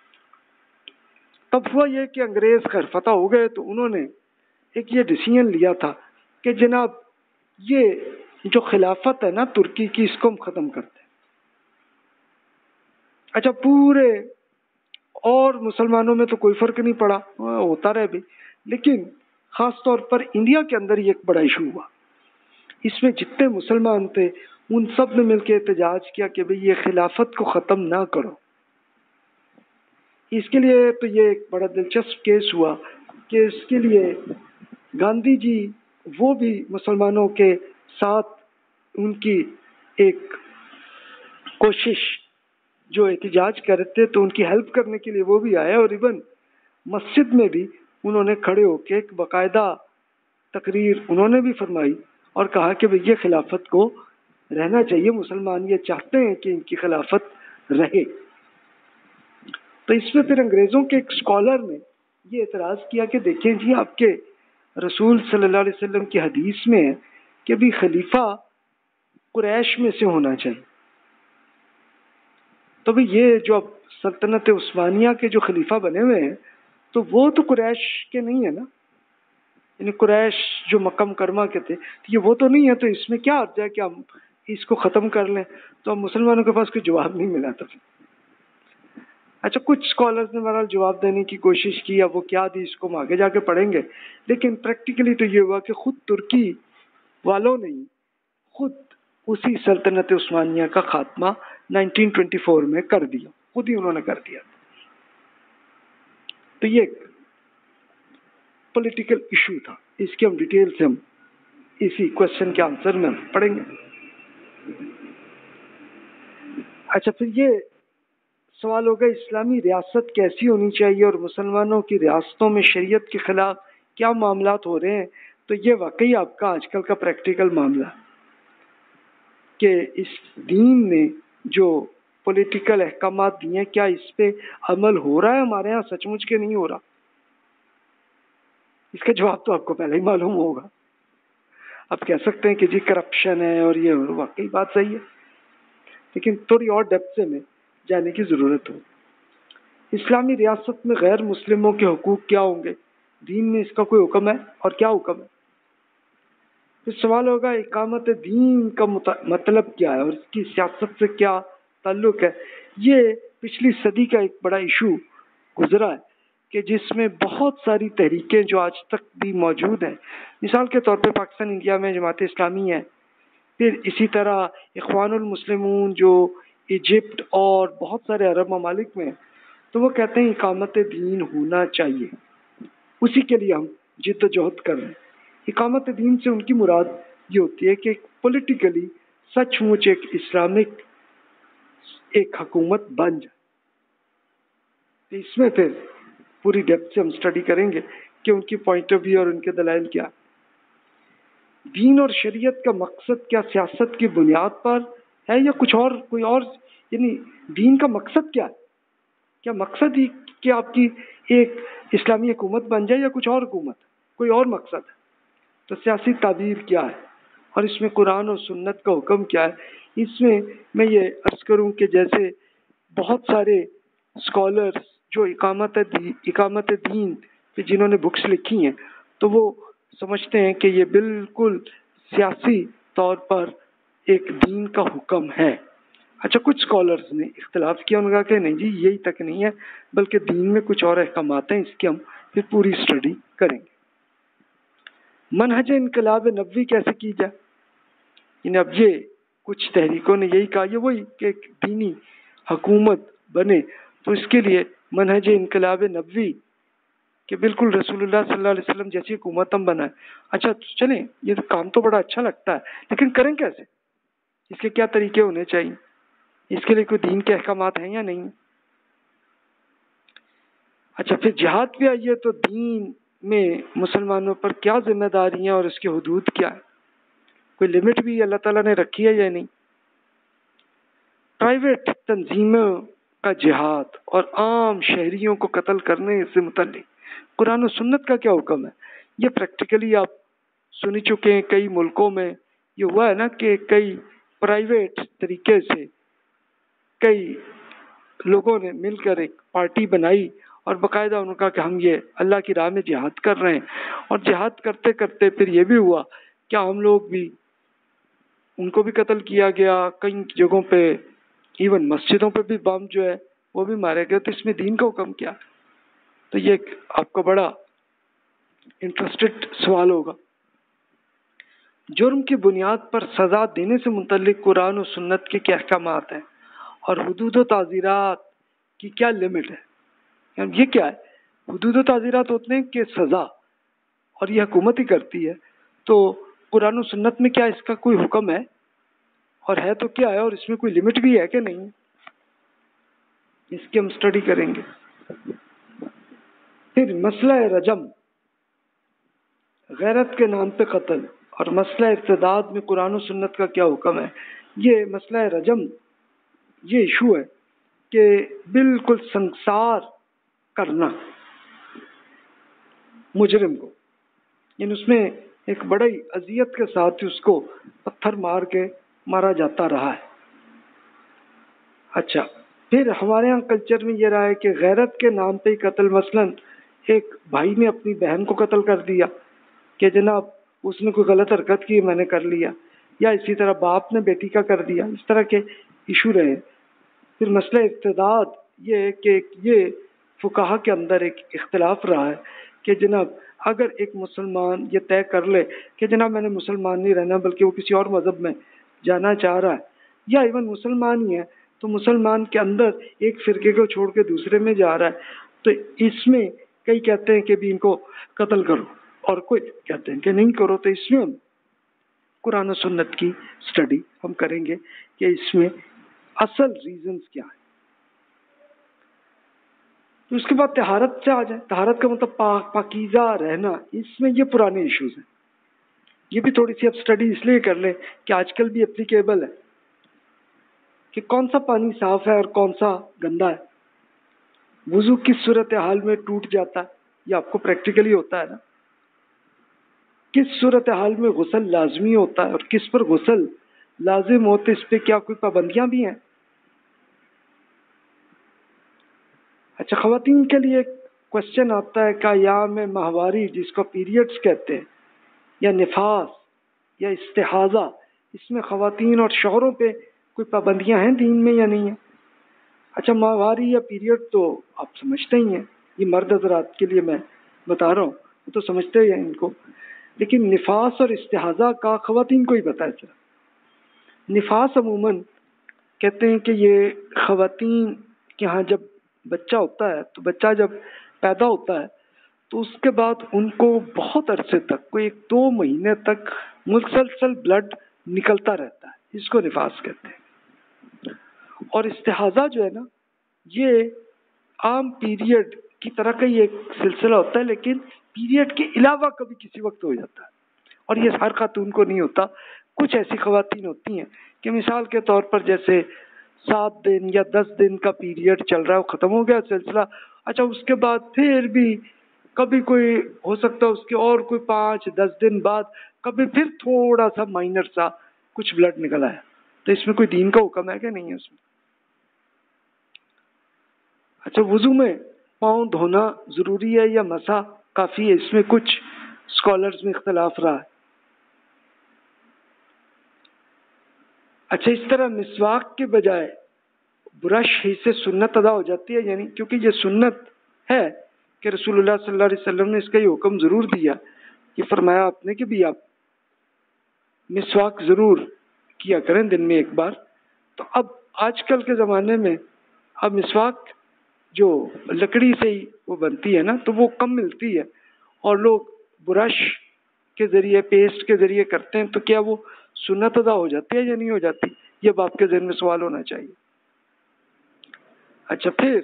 تب ہوا یہ کہ انگریز خیر فتح ہو گئے، تو انہوں نے ایک یہ ڈیسیژن لیا تھا کہ جناب یہ جو خلافت ہے نا ترکی کی، اس کو ہم ختم کرتے ہیں۔ اچھا، پورے اور مسلمانوں میں تو کوئی فرق نہیں پڑا، ہوتا رہے بھی، لیکن خاص طور پر انڈیا کے اندر یہ ایک بڑا ایشو ہوا۔ اس میں جتنے مسلمان تھے ان سب نے مل کے احتجاج کیا کہ بھئی یہ خلافت کو ختم نہ کرو۔ اس کے لیے تو یہ ایک بڑا دلچسپ کیس ہوا کہ اس کے لیے گاندھی جی وہ بھی مسلمانوں کے ساتھ ان کی ایک کوشش جو احتجاج کرتے تو ان کی ہیلپ کرنے کے لیے وہ بھی آئے، اور ایون مسجد میں بھی انہوں نے کھڑے ہو کے ایک باقاعدہ تقریر انہوں نے بھی فرمائی اور کہا کہ بھئی یہ خلافت کو رہنا چاہیے، مسلمان یہ چاہتے ہیں کہ ان کی خلافت رہے۔ تو اس میں پھر انگریزوں کے ایک اسکالر نے یہ اعتراض کیا کہ دیکھیں جی، آپ کے رسول صلی اللہ علیہ وسلم کی حدیث میں ہے کہ بھی خلیفہ قریش میں سے ہونا چاہیے، تو بھی یہ جو اب سلطنت عثمانیہ کے جو خلیفہ بنے ہوئے ہیں تو وہ تو قریش کے نہیں ہے نا، یعنی قریش جو مکہ مکرمہ کے تھے یہ وہ تو نہیں ہے، تو اس میں کیا عرض ہے کہ ہم اس کو ختم کر لیں؟ تو اب مسلمانوں کے پاس کوئی جواب نہیں ملا تھا۔ اچھا، کچھ اسکالرز نے بہرحال جواب دینے کی کوشش کی، اب وہ کیا تھی اس کو ہم آگے جا کے پڑھیں گے، لیکن پریکٹیکلی تو یہ ہوا کہ خود ترکی والوں نے خود اسی سلطنت عثمانیہ کا خاتمہ نائنٹین ٹوینٹی فور میں کر دیا، خود ہی انہوں نے کر دیا۔ تو یہ ایک پولیٹیکل ایشو تھا، اس کی ہم ڈیٹیل سے ہم اسی کوشچن کے آنسر میں ہم پڑھیں گے۔ اچھا، پھر یہ سوال ہوگا اسلامی ریاست کیسی ہونی چاہیے اور مسلمانوں کی ریاستوں میں شریعت کے خلاف کیا معاملات ہو رہے ہیں؟ تو یہ واقعی آپ کا آج کل کا پریکٹیکل معاملہ ہے کہ اس دین نے جو پولیٹیکل احکامات دیے ہیں کیا اس پہ عمل ہو رہا ہے ہمارے ہاں سچ مچ کے نہیں ہو رہا؟ اس کا جواب تو آپ کو پہلے ہی معلوم ہوگا۔ آپ کہہ سکتے ہیں کہ جی کرپشن ہے اور یہ واقعی بات صحیح ہے، لیکن تھوڑی اور ڈیپتھ سے میں جانے کی ضرورت ہو۔ اسلامی ریاست میں غیر مسلموں کے حقوق کیا ہوں گے؟ دین میں اس کا کوئی حکم ہے اور کیا حکم ہے؟ پھر سوال ہوگا اقامت دین کا مطلب کیا ہے اور اس کی سیاست سے کیا تعلق ہے؟ یہ پچھلی صدی کا ایک بڑا ایشو گزرا ہے کہ جس میں بہت ساری تحریکیں جو آج تک بھی موجود ہیں، مثال کے طور پہ پاکستان انڈیا میں جماعت اسلامی ہے، پھر اسی طرح اخوان المسلمون جو ایجپٹ اور بہت سارے عرب ممالک میں، تو وہ کہتے ہیں اقامت دین ہونا چاہیے، اسی کے لیے ہم جد و جہد کر رہے ہیں۔ اقامت دین سے ان کی مراد یہ ہوتی ہے کہ پولیٹیکلی سچ مچ ایک اسلامک ایک حکومت بن جائے۔ تو اس میں پھر پوری ڈیپتھ سے ہم سٹڈی کریں گے کہ ان کی پوائنٹ آف ویو اور ان کے دلائل کیا۔ دین اور شریعت کا مقصد کیا سیاست کی بنیاد پر ہے یا کچھ اور کوئی اور؟ یعنی دین کا مقصد کیا ہے؟ کیا مقصد ہی کہ آپ کی ایک اسلامی حکومت بن جائے یا کچھ اور حکومت، کوئی اور مقصد ہے؟ تو سیاسی تعبیر کیا ہے اور اس میں قرآن اور سنت کا حکم کیا ہے؟ اس میں میں یہ عرض کروں کہ جیسے بہت سارے اسکالرز جو اقامت دین اقامت دین پہ جنہوں نے بکس لکھی ہیں تو وہ سمجھتے ہیں کہ یہ بالکل سیاسی طور پر ایک دین کا حکم ہے۔ اچھا، کچھ اسکالرز نے اختلاف کیا، انہوں نے کہا کہ نہیں جی یہی تک نہیں ہے بلکہ دین میں کچھ اور احکامات ہیں، اس کی ہم پھر پوری اسٹڈی کریں گے۔ منہج انقلاب نبوی کیسے کی جائے، یعنی اب یہ کچھ تحریکوں نے یہی کہا، یہ وہی کہ ایک دینی حکومت بنے تو اس کے لیے منہج انقلاب نبوی کہ بالکل رسول اللہ صلی اللہ علیہ وسلم جیسی حکومت ہم بنائیں. اچھا چلیں، یہ تو کام تو بڑا اچھا لگتا ہے، لیکن کریں کیسے؟ اس کے کیا طریقے ہونے چاہیے؟ اس کے لیے کوئی دین کے احکامات ہیں یا نہیں؟ اچھا پھر جہاد پہ آئیے تو دین میں مسلمانوں پر کیا ذمہ داریاں اور اس کی حدود کیا ہے؟ کوئی لمٹ بھی اللہ تعالیٰ نے رکھی ہے یا نہیں؟ پرائیویٹ تنظیموں کا جہاد اور عام شہریوں کو قتل کرنے سے متعلق قرآن و سنت کا کیا حکم ہے؟ یہ پریکٹیکلی آپ سن چکے ہیں، کئی ملکوں میں یہ ہوا ہے نا کہ کئی پرائیویٹ طریقے سے کئی لوگوں نے مل کر ایک پارٹی بنائی اور باقاعدہ انہوں نے کہا کہ ہم یہ اللہ کی راہ میں جہاد کر رہے ہیں، اور جہاد کرتے کرتے پھر یہ بھی ہوا کیا ہم لوگ بھی ان کو بھی قتل کیا گیا، کئی جگہوں پہ ایون مسجدوں پہ بھی بم جو ہے وہ بھی مارے گئے. تو اس میں دین کا حکم کیا؟ تو یہ آپ کا بڑا انٹرسٹڈ سوال ہوگا. جرم کی بنیاد پر سزا دینے سے متعلق قرآن و سنت کے کیا احکامات ہیں اور حدود و تعزیرات کی کیا لمٹ ہے؟ یہ کیا ہے؟ حدود و تعزیرات ہوتے ہیں کہ سزا، اور یہ حکومت ہی کرتی ہے. تو قرآن و سنت میں کیا اس کا کوئی حکم ہے، اور ہے تو کیا ہے، اور اس میں کوئی لمٹ بھی ہے کہ نہیں؟ اس کی ہم اسٹڈی کریں گے. پھر مسئلہ رجم، غیرت کے نام پہ قتل، اور مسئلہ ارتداد میں قرآن و سنت کا کیا حکم ہے. یہ مسئلہ رجم یہ ایشو ہے کہ بالکل سنسار کرنا مجرم کو، یعنی اس میں ایک بڑی اذیت کے ساتھ اس کو پتھر مار کے مارا جاتا رہا ہے. اچھا پھر ہمارے یہاں کلچر میں یہ رہا ہے کہ غیرت کے نام پہ ہی قتل، مثلا ایک بھائی نے اپنی بہن کو قتل کر دیا کہ جناب اس نے کوئی غلط حرکت کی میں نے کر لیا، یا اسی طرح باپ نے بیٹی کا کر دیا، اس طرح کے ایشو رہے. پھر مسئلہ ارتداد یہ ہے کہ یہ فقہا کے اندر ایک اختلاف رہا ہے کہ جناب اگر ایک مسلمان یہ طے کر لے کہ جناب میں نے مسلمان نہیں رہنا بلکہ وہ کسی اور مذہب میں جانا چاہ رہا ہے، یا ایون مسلمان ہی ہے تو مسلمان کے اندر ایک فرقے کو چھوڑ کے دوسرے میں جا رہا ہے، تو اس میں کئی کہتے ہیں کہ بھی ان کو قتل کرو اور کوئی کہتے ہیں کہ نہیں کرو. تو اس میں ہم قرآن و سنت کی سٹڈی ہم کریں گے کہ اس میں اصل ریزنز کیا ہیں. تو اس کے بعد طہارت سے آ جائے. طہارت کا مطلب پاک پاکیزہ رہنا، اس میں یہ پرانے ایشوز ہیں. یہ بھی تھوڑی سی اب سٹڈی اس لیے کر لیں کہ آج کل بھی اپلیکیبل ہے کہ کون سا پانی صاف ہے اور کون سا گندا ہے. وضو کس صورتحال میں ٹوٹ جاتا ہے، یہ آپ کو پریکٹیکلی ہوتا ہے نا. کس صورتحال میں غسل لازمی ہوتا ہے اور کس پر غسل لازم ہوتے، اس پہ کیا کوئی پابندیاں بھی ہیں. اچھا خواتین کے لیے کوشچن آتا ہے کہ ایام ماہواری جس کو پیریڈز کہتے ہیں، یا نفاس یا استحاضہ، اس میں خواتین اور شوہروں پہ کوئی پابندیاں ہیں دین میں یا نہیں ہیں؟ اچھا ماہواری یا پیریڈ تو آپ سمجھتے ہی ہیں، یہ مرد حضرات کے لیے میں بتا رہا ہوں، وہ تو سمجھتے ہی ہیں ان کو. لیکن نفاس اور استحاضہ کا خواتین کو ہی پتہ ہے. چلا نفاس عموماً کہتے ہیں کہ یہ خواتین کے ہاں جب بچہ ہوتا ہے تو بچہ جب پیدا ہوتا ہے تو اس کے بعد ان کو بہت عرصے تک، کوئی ایک دو مہینے تک مسلسل بلڈ نکلتا رہتا ہے، اس کو نفاس کہتے ہیں. اور استحاضہ جو ہے نا یہ عام پیریڈ کی طرح کا ہی ایک سلسلہ ہوتا ہے، لیکن پیریڈ کے علاوہ کبھی کسی وقت ہو جاتا ہے، اور یہ ہر خاتون کو نہیں ہوتا. کچھ ایسی خواتین ہوتی ہیں کہ مثال کے طور پر جیسے سات دن یا دس دن کا پیریڈ چل رہا ہے، وہ ختم ہو گیا سلسلہ، اچھا اس کے بعد پھر بھی کبھی کوئی ہو سکتا ہے اس کے اور کوئی پانچ دس دن بعد کبھی پھر تھوڑا سا مائنر سا کچھ بلڈ نکلا ہے. تو اس میں کوئی دین کا حکم ہے کہ نہیں ہے اس میں؟ اچھا وضو میں پاؤں دھونا ضروری ہے یا مسح کافی ہے؟ اس میں کچھ اسکالرز میں اختلاف رہا ہے. اچھا اس طرح مسواک کے بجائے برش ہی سے سنت ادا ہو جاتی ہے، یعنی کیونکہ یہ سنت ہے کہ رسول اللہ صلی اللہ علیہ وسلم نے اس کا یہ حکم ضرور دیا، یہ فرمایا آپ نے کہ بھی آپ مسواک ضرور کیا کریں دن میں ایک بار. تو اب آج کل کے زمانے میں اب مسواک جو لکڑی سے ہی وہ بنتی ہے نا تو وہ کم ملتی ہے، اور لوگ برش کے ذریعے پیسٹ کے ذریعے کرتے ہیں، تو کیا وہ سنت ادا ہو جاتی ہے یا نہیں ہو جاتی؟ یہ اب آپ کے ذہن میں سوال ہونا چاہیے. اچھا، پھر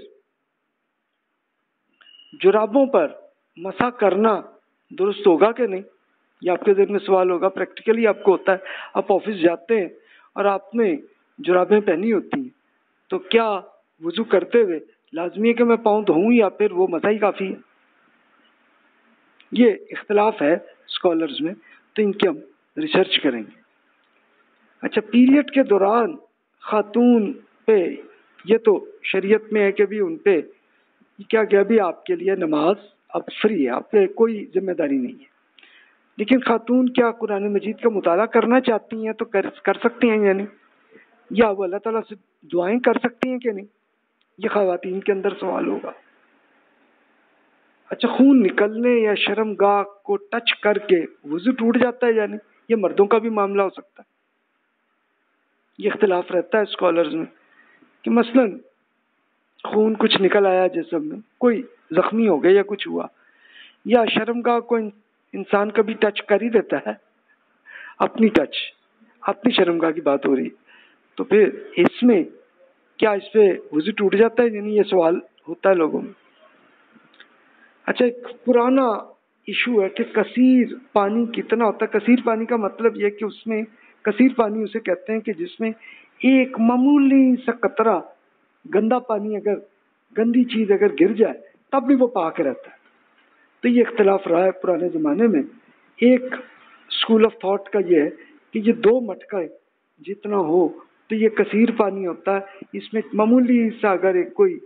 جرابوں پر مسح کرنا درست ہوگا کہ نہیں؟ یہ آپ کے ذہن میں سوال ہوگا. پریکٹیکلی آپ کو ہوتا ہے، آپ آفس جاتے ہیں اور آپ نے جرابیں پہنی ہوتی ہیں، تو کیا وضو کرتے ہوئے لازمی ہے کہ میں پاؤں دھوؤں یا پھر وہ مسح ہی کافی ہے؟ یہ اختلاف ہے اسکالرز میں، تو ان کی ہم ریسرچ کریں گے. اچھا، پیریڈ کے دوران خاتون پہ یہ تو شریعت میں ہے کہ بھی ان پہ کیا کیا بھی آپ کے لیے نماز اب فری ہے، آپ پہ کوئی ذمہ داری نہیں ہے. لیکن خاتون کیا قرآن مجید کا مطالعہ کرنا چاہتی ہیں تو کر کر سکتی ہیں یا نہیں؟ یا وہ اللہ تعالیٰ سے دعائیں کر سکتی ہیں کہ نہیں؟ یہ خواتین کے اندر سوال ہوگا. اچھا، خون نکلنے یا شرم گاہ کو ٹچ کر کے وضو ٹوٹ جاتا ہے یا نہیں؟ یہ مردوں کا بھی معاملہ ہو سکتا ہے. یہ اختلاف رہتا ہے اسکالرز میں کہ مثلا خون کچھ نکل آیا جسم میں، کوئی زخمی ہو گیا یا کچھ ہوا، یا شرم گاہ کو انسان کبھی ٹچ کر ہی دیتا ہے، اپنی ٹچ اپنی شرم گاہ کی بات ہو رہی، تو پھر اس میں کیا اس پہ وضو ٹوٹ جاتا ہے یعنی یہ سوال ہوتا ہے لوگوں میں. اچھا، ایک پرانا ایشو ہے کہ کثیر پانی کتنا ہوتا ہے. کثیر پانی کا مطلب یہ کہ اس میں کثیر پانی اسے کہتے ہیں کہ جس میں ایک معمولی سا قطرہ گندا پانی، اگر گندی چیز اگر گر جائے تب بھی وہ پاک رہتا ہے. تو یہ اختلاف رہا ہے پرانے زمانے میں. ایک اسکول آف تھاٹ کا یہ ہے کہ یہ دو مٹکا جتنا ہو تو یہ کثیر پانی ہوتا ہے، اس میں معمولی سا اگر ایک کوئی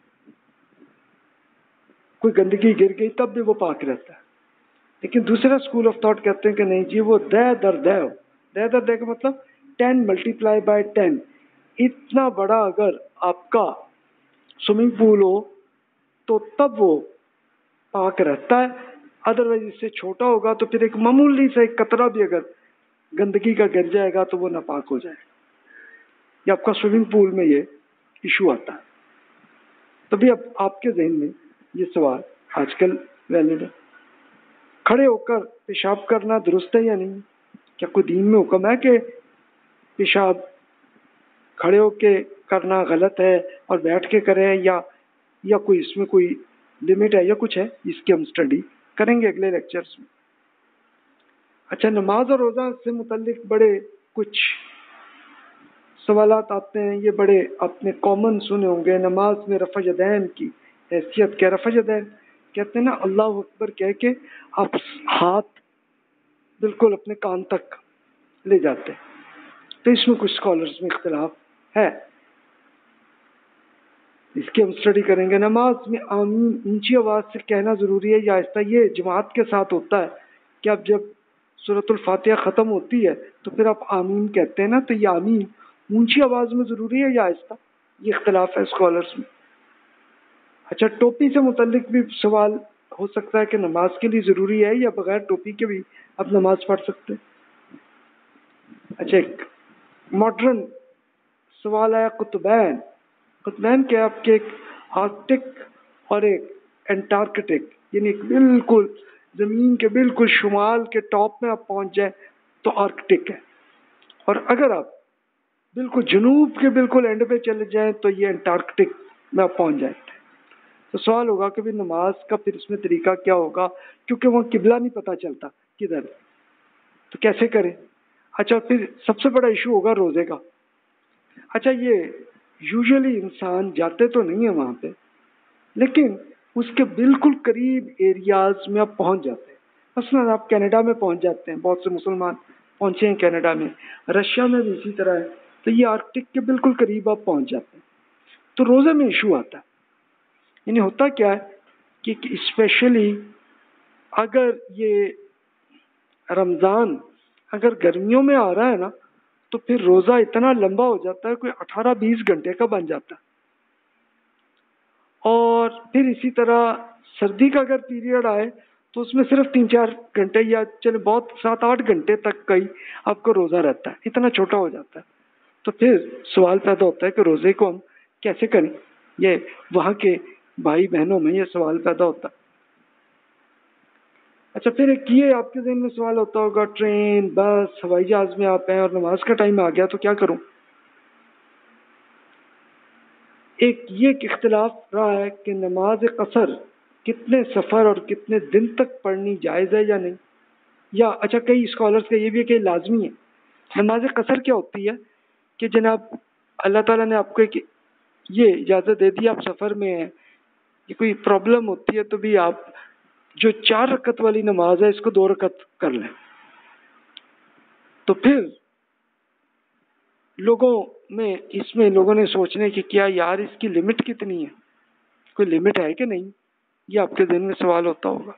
کوئی گندگی گر گئی تب بھی وہ پاک رہتا ہے. لیکن دوسرا اسکول آف تھاٹ کہتے ہیں کہ نہیں جی، وہ دے در دے ہو. دے در دے کا مطلب ten multiply by ten, اتنا بڑا اگر آپ کا سوئمنگ پول ہو تو تب وہ پاک رہتا ہے. ادروائز اس سے چھوٹا ہوگا تو پھر ایک معمولی سا ایک قطرہ بھی اگر گندگی کا گر جائے گا تو وہ ناپاک ہو جائے گا. یہ آپ کا سوئمنگ پول میں یہ ایشو آتا ہے. تبھی اب آپ کے ذہن میں یہ سوال آج کل ویلڈ ہے. کھڑے ہو کر پیشاب کرنا درست ہے یا نہیں؟ کیا کوئی دین میں حکم ہے کہ پیشاب کھڑے ہو کے کرنا غلط ہے اور بیٹھ کے کریں، یا یا کوئی اس میں کوئی لمٹ ہے یا کچھ ہے؟ اس کی ہم اسٹڈی کریں گے اگلے لیکچرز میں. اچھا، نماز اور روزہ سے متعلق بڑے کچھ سوالات آتے ہیں. یہ بڑے آپ نے کامن سنے ہوں گے. نماز میں رفع یدین کی حیثیت کیا؟ رفع یدین کہتے ہیں نا اللہ اکبر کہہ کے آپ ہاتھ بالکل اپنے کان تک لے جاتے ہیں. تو اس میں کچھ اسکالرز میں اختلاف ہے، اس کی ہم اسٹڈی کریں گے. نماز میں آمین اونچی آواز سے کہنا ضروری ہے یا آہستہ؟ یہ جماعت کے ساتھ ہوتا ہے کہ اب جب سورۃ الفاتحہ ختم ہوتی ہے تو پھر آپ آمین کہتے ہیں نا، تو یہ آمین اونچی آواز میں ضروری ہے یا آہستہ؟ یہ اختلاف ہے اسکالرز میں. اچھا، ٹوپی سے متعلق بھی سوال ہو سکتا ہے کہ نماز کے لیے ضروری ہے یا بغیر ٹوپی کے بھی آپ نماز پڑھ سکتے ہیں. اچھا، ایک ماڈرن سوال آیا قطبین. قطبین کیا؟ آپ کے ایک آرکٹک اور ایک انٹارکٹک، یعنی ایک بالکل زمین کے بالکل شمال کے ٹاپ میں آپ پہنچ جائیں تو آرکٹک ہے، اور اگر آپ بالکل جنوب کے بالکل اینڈ پہ چلے جائیں تو یہ انٹارکٹک میں آپ پہنچ جائیں. تو سوال ہوگا کہ بھی نماز کا پھر اس میں طریقہ کیا ہوگا، کیونکہ وہاں قبلہ نہیں پتہ چلتا کدھر، تو کیسے کریں؟ اچھا، پھر سب سے بڑا ایشو ہوگا روزے کا. اچھا، یہ یوزلی انسان جاتے تو نہیں ہیں وہاں پہ، لیکن اس کے بالکل قریب ایریاز میں آپ پہنچ جاتے ہیں. مثلا آپ کینیڈا میں پہنچ جاتے ہیں، بہت سے مسلمان پہنچے ہیں کینیڈا میں، رشیا میں بھی اسی طرح ہے. تو یہ آرکٹک کے بالکل قریب آپ پہنچ جاتے ہیں. تو روزے میں ایشو آتا ہے. یعنی ہوتا کیا ہے کہ اسپیشلی اگر یہ رمضان اگر گرمیوں میں آ رہا ہے نا تو پھر روزہ اتنا لمبا ہو جاتا ہے، کوئی اٹھارہ بیس گھنٹے کا بن جاتا ہے. اور پھر اسی طرح سردی کا اگر پیریڈ آئے تو اس میں صرف تین چار گھنٹے یا چلے بہت سات آٹھ گھنٹے تک کا ہی آپ کو روزہ رہتا ہے، اتنا چھوٹا ہو جاتا ہے. تو پھر سوال پیدا ہوتا ہے کہ روزے کو ہم کیسے کریں. یہ وہاں کے بھائی بہنوں میں یہ سوال پیدا ہوتا ہے. اچھا پھر ایک یہ آپ کے ذہن میں سوال ہوتا ہوگا، ٹرین بس ہوائی جہاز میں آپ ہیں اور نماز کا ٹائم آ گیا تو کیا کروں. ایک یہ ایک اختلاف رہا ہے کہ نماز قصر کتنے سفر اور کتنے دن تک پڑھنی جائز ہے یا نہیں. یا اچھا کئی اسکالرس کا یہ بھی ہے کہ لازمی ہے. نماز قصر کیا ہوتی ہے کہ جناب اللہ تعالیٰ نے آپ کو ایک یہ اجازت دے دی، آپ سفر میں ہیں، یہ کوئی پرابلم ہوتی ہے تو بھی آپ جو چار رکعت والی نماز ہے اس کو دو رکعت کر لیں. تو پھر لوگوں میں اس میں لوگوں نے سوچنے کہ کیا یار اس کی لمٹ کتنی ہے، کوئی لمٹ ہے کہ نہیں، یہ آپ کے ذہن میں سوال ہوتا ہوگا.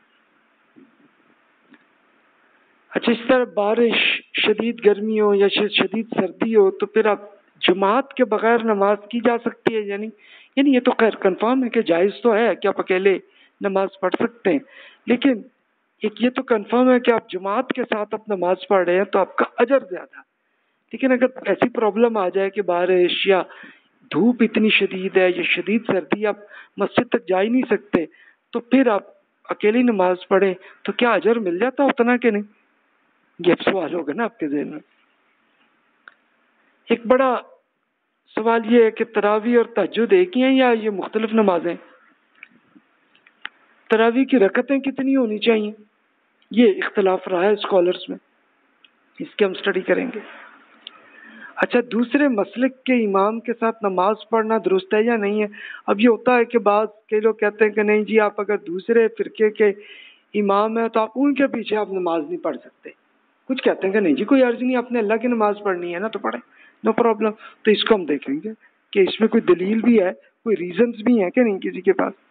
اچھا اس طرح بارش، شدید گرمی ہو یا شدید سردی ہو تو پھر آپ جماعت کے بغیر نماز کی جا سکتی ہے یعنی یعنی یہ تو خیر کنفرم ہے کہ جائز تو ہے کہ آپ اکیلے نماز پڑھ سکتے ہیں، لیکن ایک یہ تو کنفرم ہے کہ آپ جماعت کے ساتھ آپ نماز پڑھ رہے ہیں تو آپ کا اجر زیادہ. لیکن اگر ایسی پرابلم آ جائے کہ بارش یا دھوپ اتنی شدید ہے یا شدید سردی، آپ مسجد تک جا ہی نہیں سکتے، تو پھر آپ اکیلی نماز پڑھیں تو کیا اجر مل جاتا اتنا کہ نہیں. یہ سوال ہوگا نا آپ کے ذہن میں. ایک بڑا سوال یہ ہے کہ تراویح اور تہجد ایک ہی ہیں یا یہ مختلف نمازیں. تراویح کی رکعتیں کتنی ہونی چاہیے، یہ اختلاف رہا ہے اسکالرس میں، اس کی ہم اسٹڈی کریں گے. اچھا دوسرے مسلک کے امام کے ساتھ نماز پڑھنا درست ہے یا نہیں ہے. اب یہ ہوتا ہے کہ بعض کئی لوگ کہتے ہیں کہ نہیں جی آپ اگر دوسرے فرقے کے امام ہیں تو آپ ان کے پیچھے آپ نماز نہیں پڑھ سکتے. کچھ کہتے ہیں کہ نہیں جی کوئی عرض نہیں، آپ نے اللہ کی نماز پڑھنی ہے نا تو پڑھیں، نو پرابلم. تو اس کو ہم دیکھیں گے کہ اس میں کوئی دلیل بھی ہے، کوئی ریزنز بھی ہیں کہ نہیں کسی کے پاس.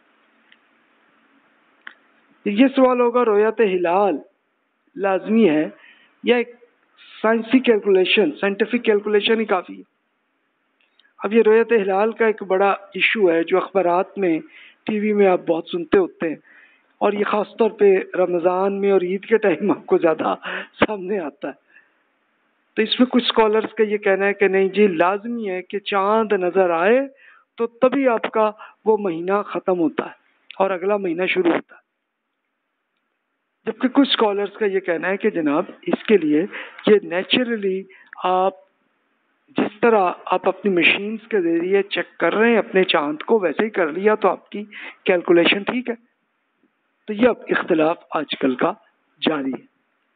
یہ سوال ہوگا رویت ہلال لازمی ہے یا ایک سائنسی کیلکولیشن، سائنٹیفک کیلکولیشن ہی کافی ہے. اب یہ رویت ہلال کا ایک بڑا ایشو ہے جو اخبارات میں ٹی وی میں آپ بہت سنتے ہوتے ہیں، اور یہ خاص طور پہ رمضان میں اور عید کے ٹائم آپ کو زیادہ سامنے آتا ہے. تو اس میں کچھ اسکالرس کا یہ کہنا ہے کہ نہیں جی لازمی ہے کہ چاند نظر آئے تو تبھی آپ کا وہ مہینہ ختم ہوتا ہے اور اگلا مہینہ شروع ہوتا ہے. جبکہ کچھ اسکالرس کا یہ کہنا ہے کہ جناب اس کے لیے یہ نیچرلی آپ جس طرح آپ اپنی مشینز کے ذریعے چیک کر رہے ہیں اپنے چاند کو ویسے ہی کر لیا تو آپ کی کیلکولیشن ٹھیک ہے. تو یہ اب اختلاف آج کل کا جاری ہے.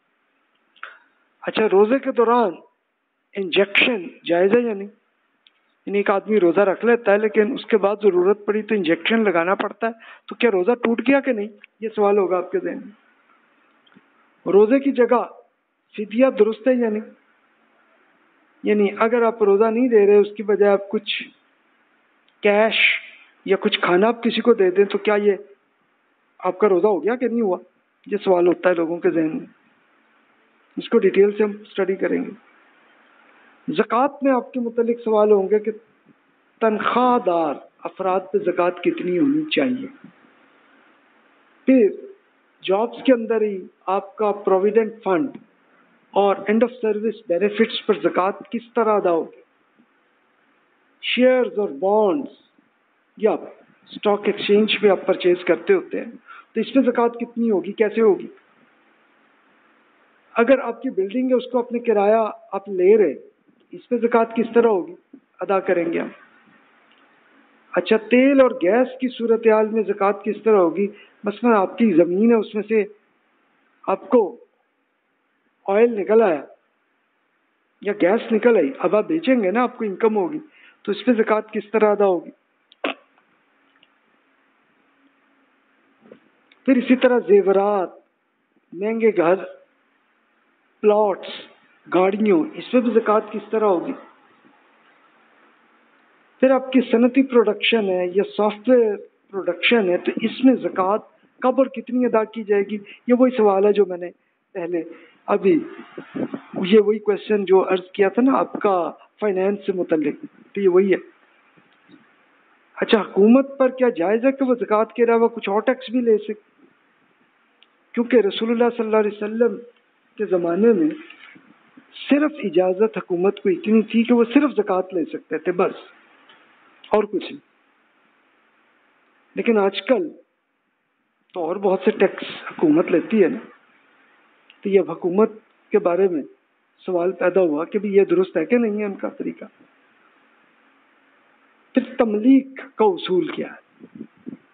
اچھا روزے کے دوران انجیکشن جائز ہے یا نہیں. یعنی ایک آدمی روزہ رکھ لیتا ہے لیکن اس کے بعد ضرورت پڑی تو انجیکشن لگانا پڑتا ہے، تو کیا روزہ ٹوٹ گیا کہ نہیں، یہ سوال ہوگا آپ کے ذہن میں. روزے کی جگہ فدیہ درست ہے یا نہیں. یعنی اگر آپ روزہ نہیں دے رہے اس کی بجائے آپ کچھ کیش یا کچھ کھانا آپ کسی کو دے دیں تو کیا یہ آپ کا روزہ ہو گیا کہ نہیں ہوا، یہ سوال ہوتا ہے لوگوں کے ذہن میں. اس کو ڈیٹیل سے ہم اسٹڈی کریں گے. زکوٰۃ میں آپ کے متعلق سوال ہوں گے کہ تنخواہ دار افراد پہ زکوٰۃ کتنی ہونی چاہیے. پھر جابس کے اندر ہی آپ کا پروویڈنٹ فنڈ اور اینڈ آف سروس بینیفٹس پر زکوٰۃ کس طرح ادا ہوگی. شیئرز اور بانڈز یا اسٹاک ایکسچینج پہ آپ پرچیز کرتے ہوتے ہیں تو اس میں زکوٰۃ کتنی ہوگی، کیسے ہوگی. اگر آپ کی بلڈنگ ہے اس کو اپنے کرایہ آپ لے رہے، اس پہ زکوٰۃ کس طرح ہوگی، ادا کریں گے ہم. اچھا تیل اور گیس کی صورتحال میں زکوٰۃ کس طرح ہوگی. مثلا آپ کی زمین ہے اس میں سے آپ کو آئل نکل آیا یا گیس نکل آئی، اب آپ بیچیں گے نا، آپ کو انکم ہوگی، تو اس پہ زکوٰۃ کس طرح ادا ہوگی. پھر اسی طرح زیورات، مہنگے گھر، پلاٹس، گاڑیوں، اس پہ بھی زکوٰۃ کس طرح ہوگی. پھر آپ کی صنعتی پروڈکشن ہے یا سافٹ ویئر پروڈکشن ہے تو اس میں زکوٰۃ کب اور کتنی ادا کی جائے گی. یہ وہی سوال ہے جو میں نے پہلے ابھی یہ وہی کوشچن جو عرض کیا تھا نا آپ کا فائنینس سے متعلق، تو یہ وہی ہے. اچھا حکومت پر کیا جائز ہے کہ وہ زکوٰۃ کے علاوہ کچھ اور ٹیکس بھی لے سکے. کیونکہ رسول اللہ صلی اللہ علیہ وسلم کے زمانے میں صرف اجازت حکومت کو اتنی تھی کہ وہ صرف زکوٰۃ لے سکتے تھے بس، اور کچھ نہیں. لیکن آج کل تو اور بہت سے ٹیکس حکومت لیتی ہے نا، تو یہ اب حکومت کے بارے میں سوال پیدا ہوا کہ بھی یہ درست ہے کہ نہیں ہے ان کا طریقہ. پھر تملیک کا اصول کیا ہے،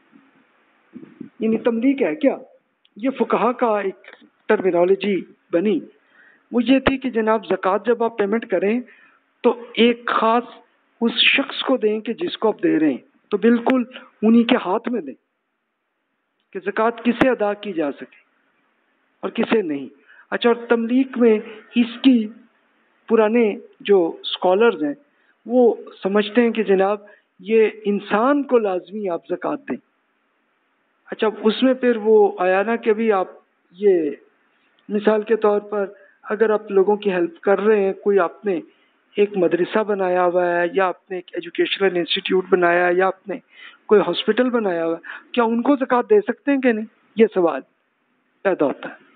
یعنی تملیک ہے کیا؟ یہ فقہا کا ایک ٹرمینالوجی بنی، وہ یہ تھی کہ جناب زکوٰۃ جب آپ پیمنٹ کریں تو ایک خاص اس شخص کو دیں کہ جس کو آپ دے رہے ہیں، تو بالکل انہی کے ہاتھ میں دیں کہ زکوٰۃ کسے ادا کی جا سکے اور کسے نہیں. اچھا، اور تملیک میں اس کی پرانے جو اسکالرز ہیں وہ سمجھتے ہیں کہ جناب یہ انسان کو لازمی آپ زکوٰۃ دیں. اچھا، اس میں پھر وہ آیا نا کہ بھی آپ یہ مثال کے طور پر اگر آپ لوگوں کی ہیلپ کر رہے ہیں، کوئی آپ نے ایک مدرسہ بنایا ہوا ہے یا آپ نے ایک ایجوکیشنل انسٹیٹیوٹ بنایا ہے یا آپ نے کوئی ہاسپٹل بنایا ہوا ہے، کیا ان کو زکوٰۃ دے سکتے ہیں کہ نہیں؟ یہ سوال پیدا ہوتا ہے.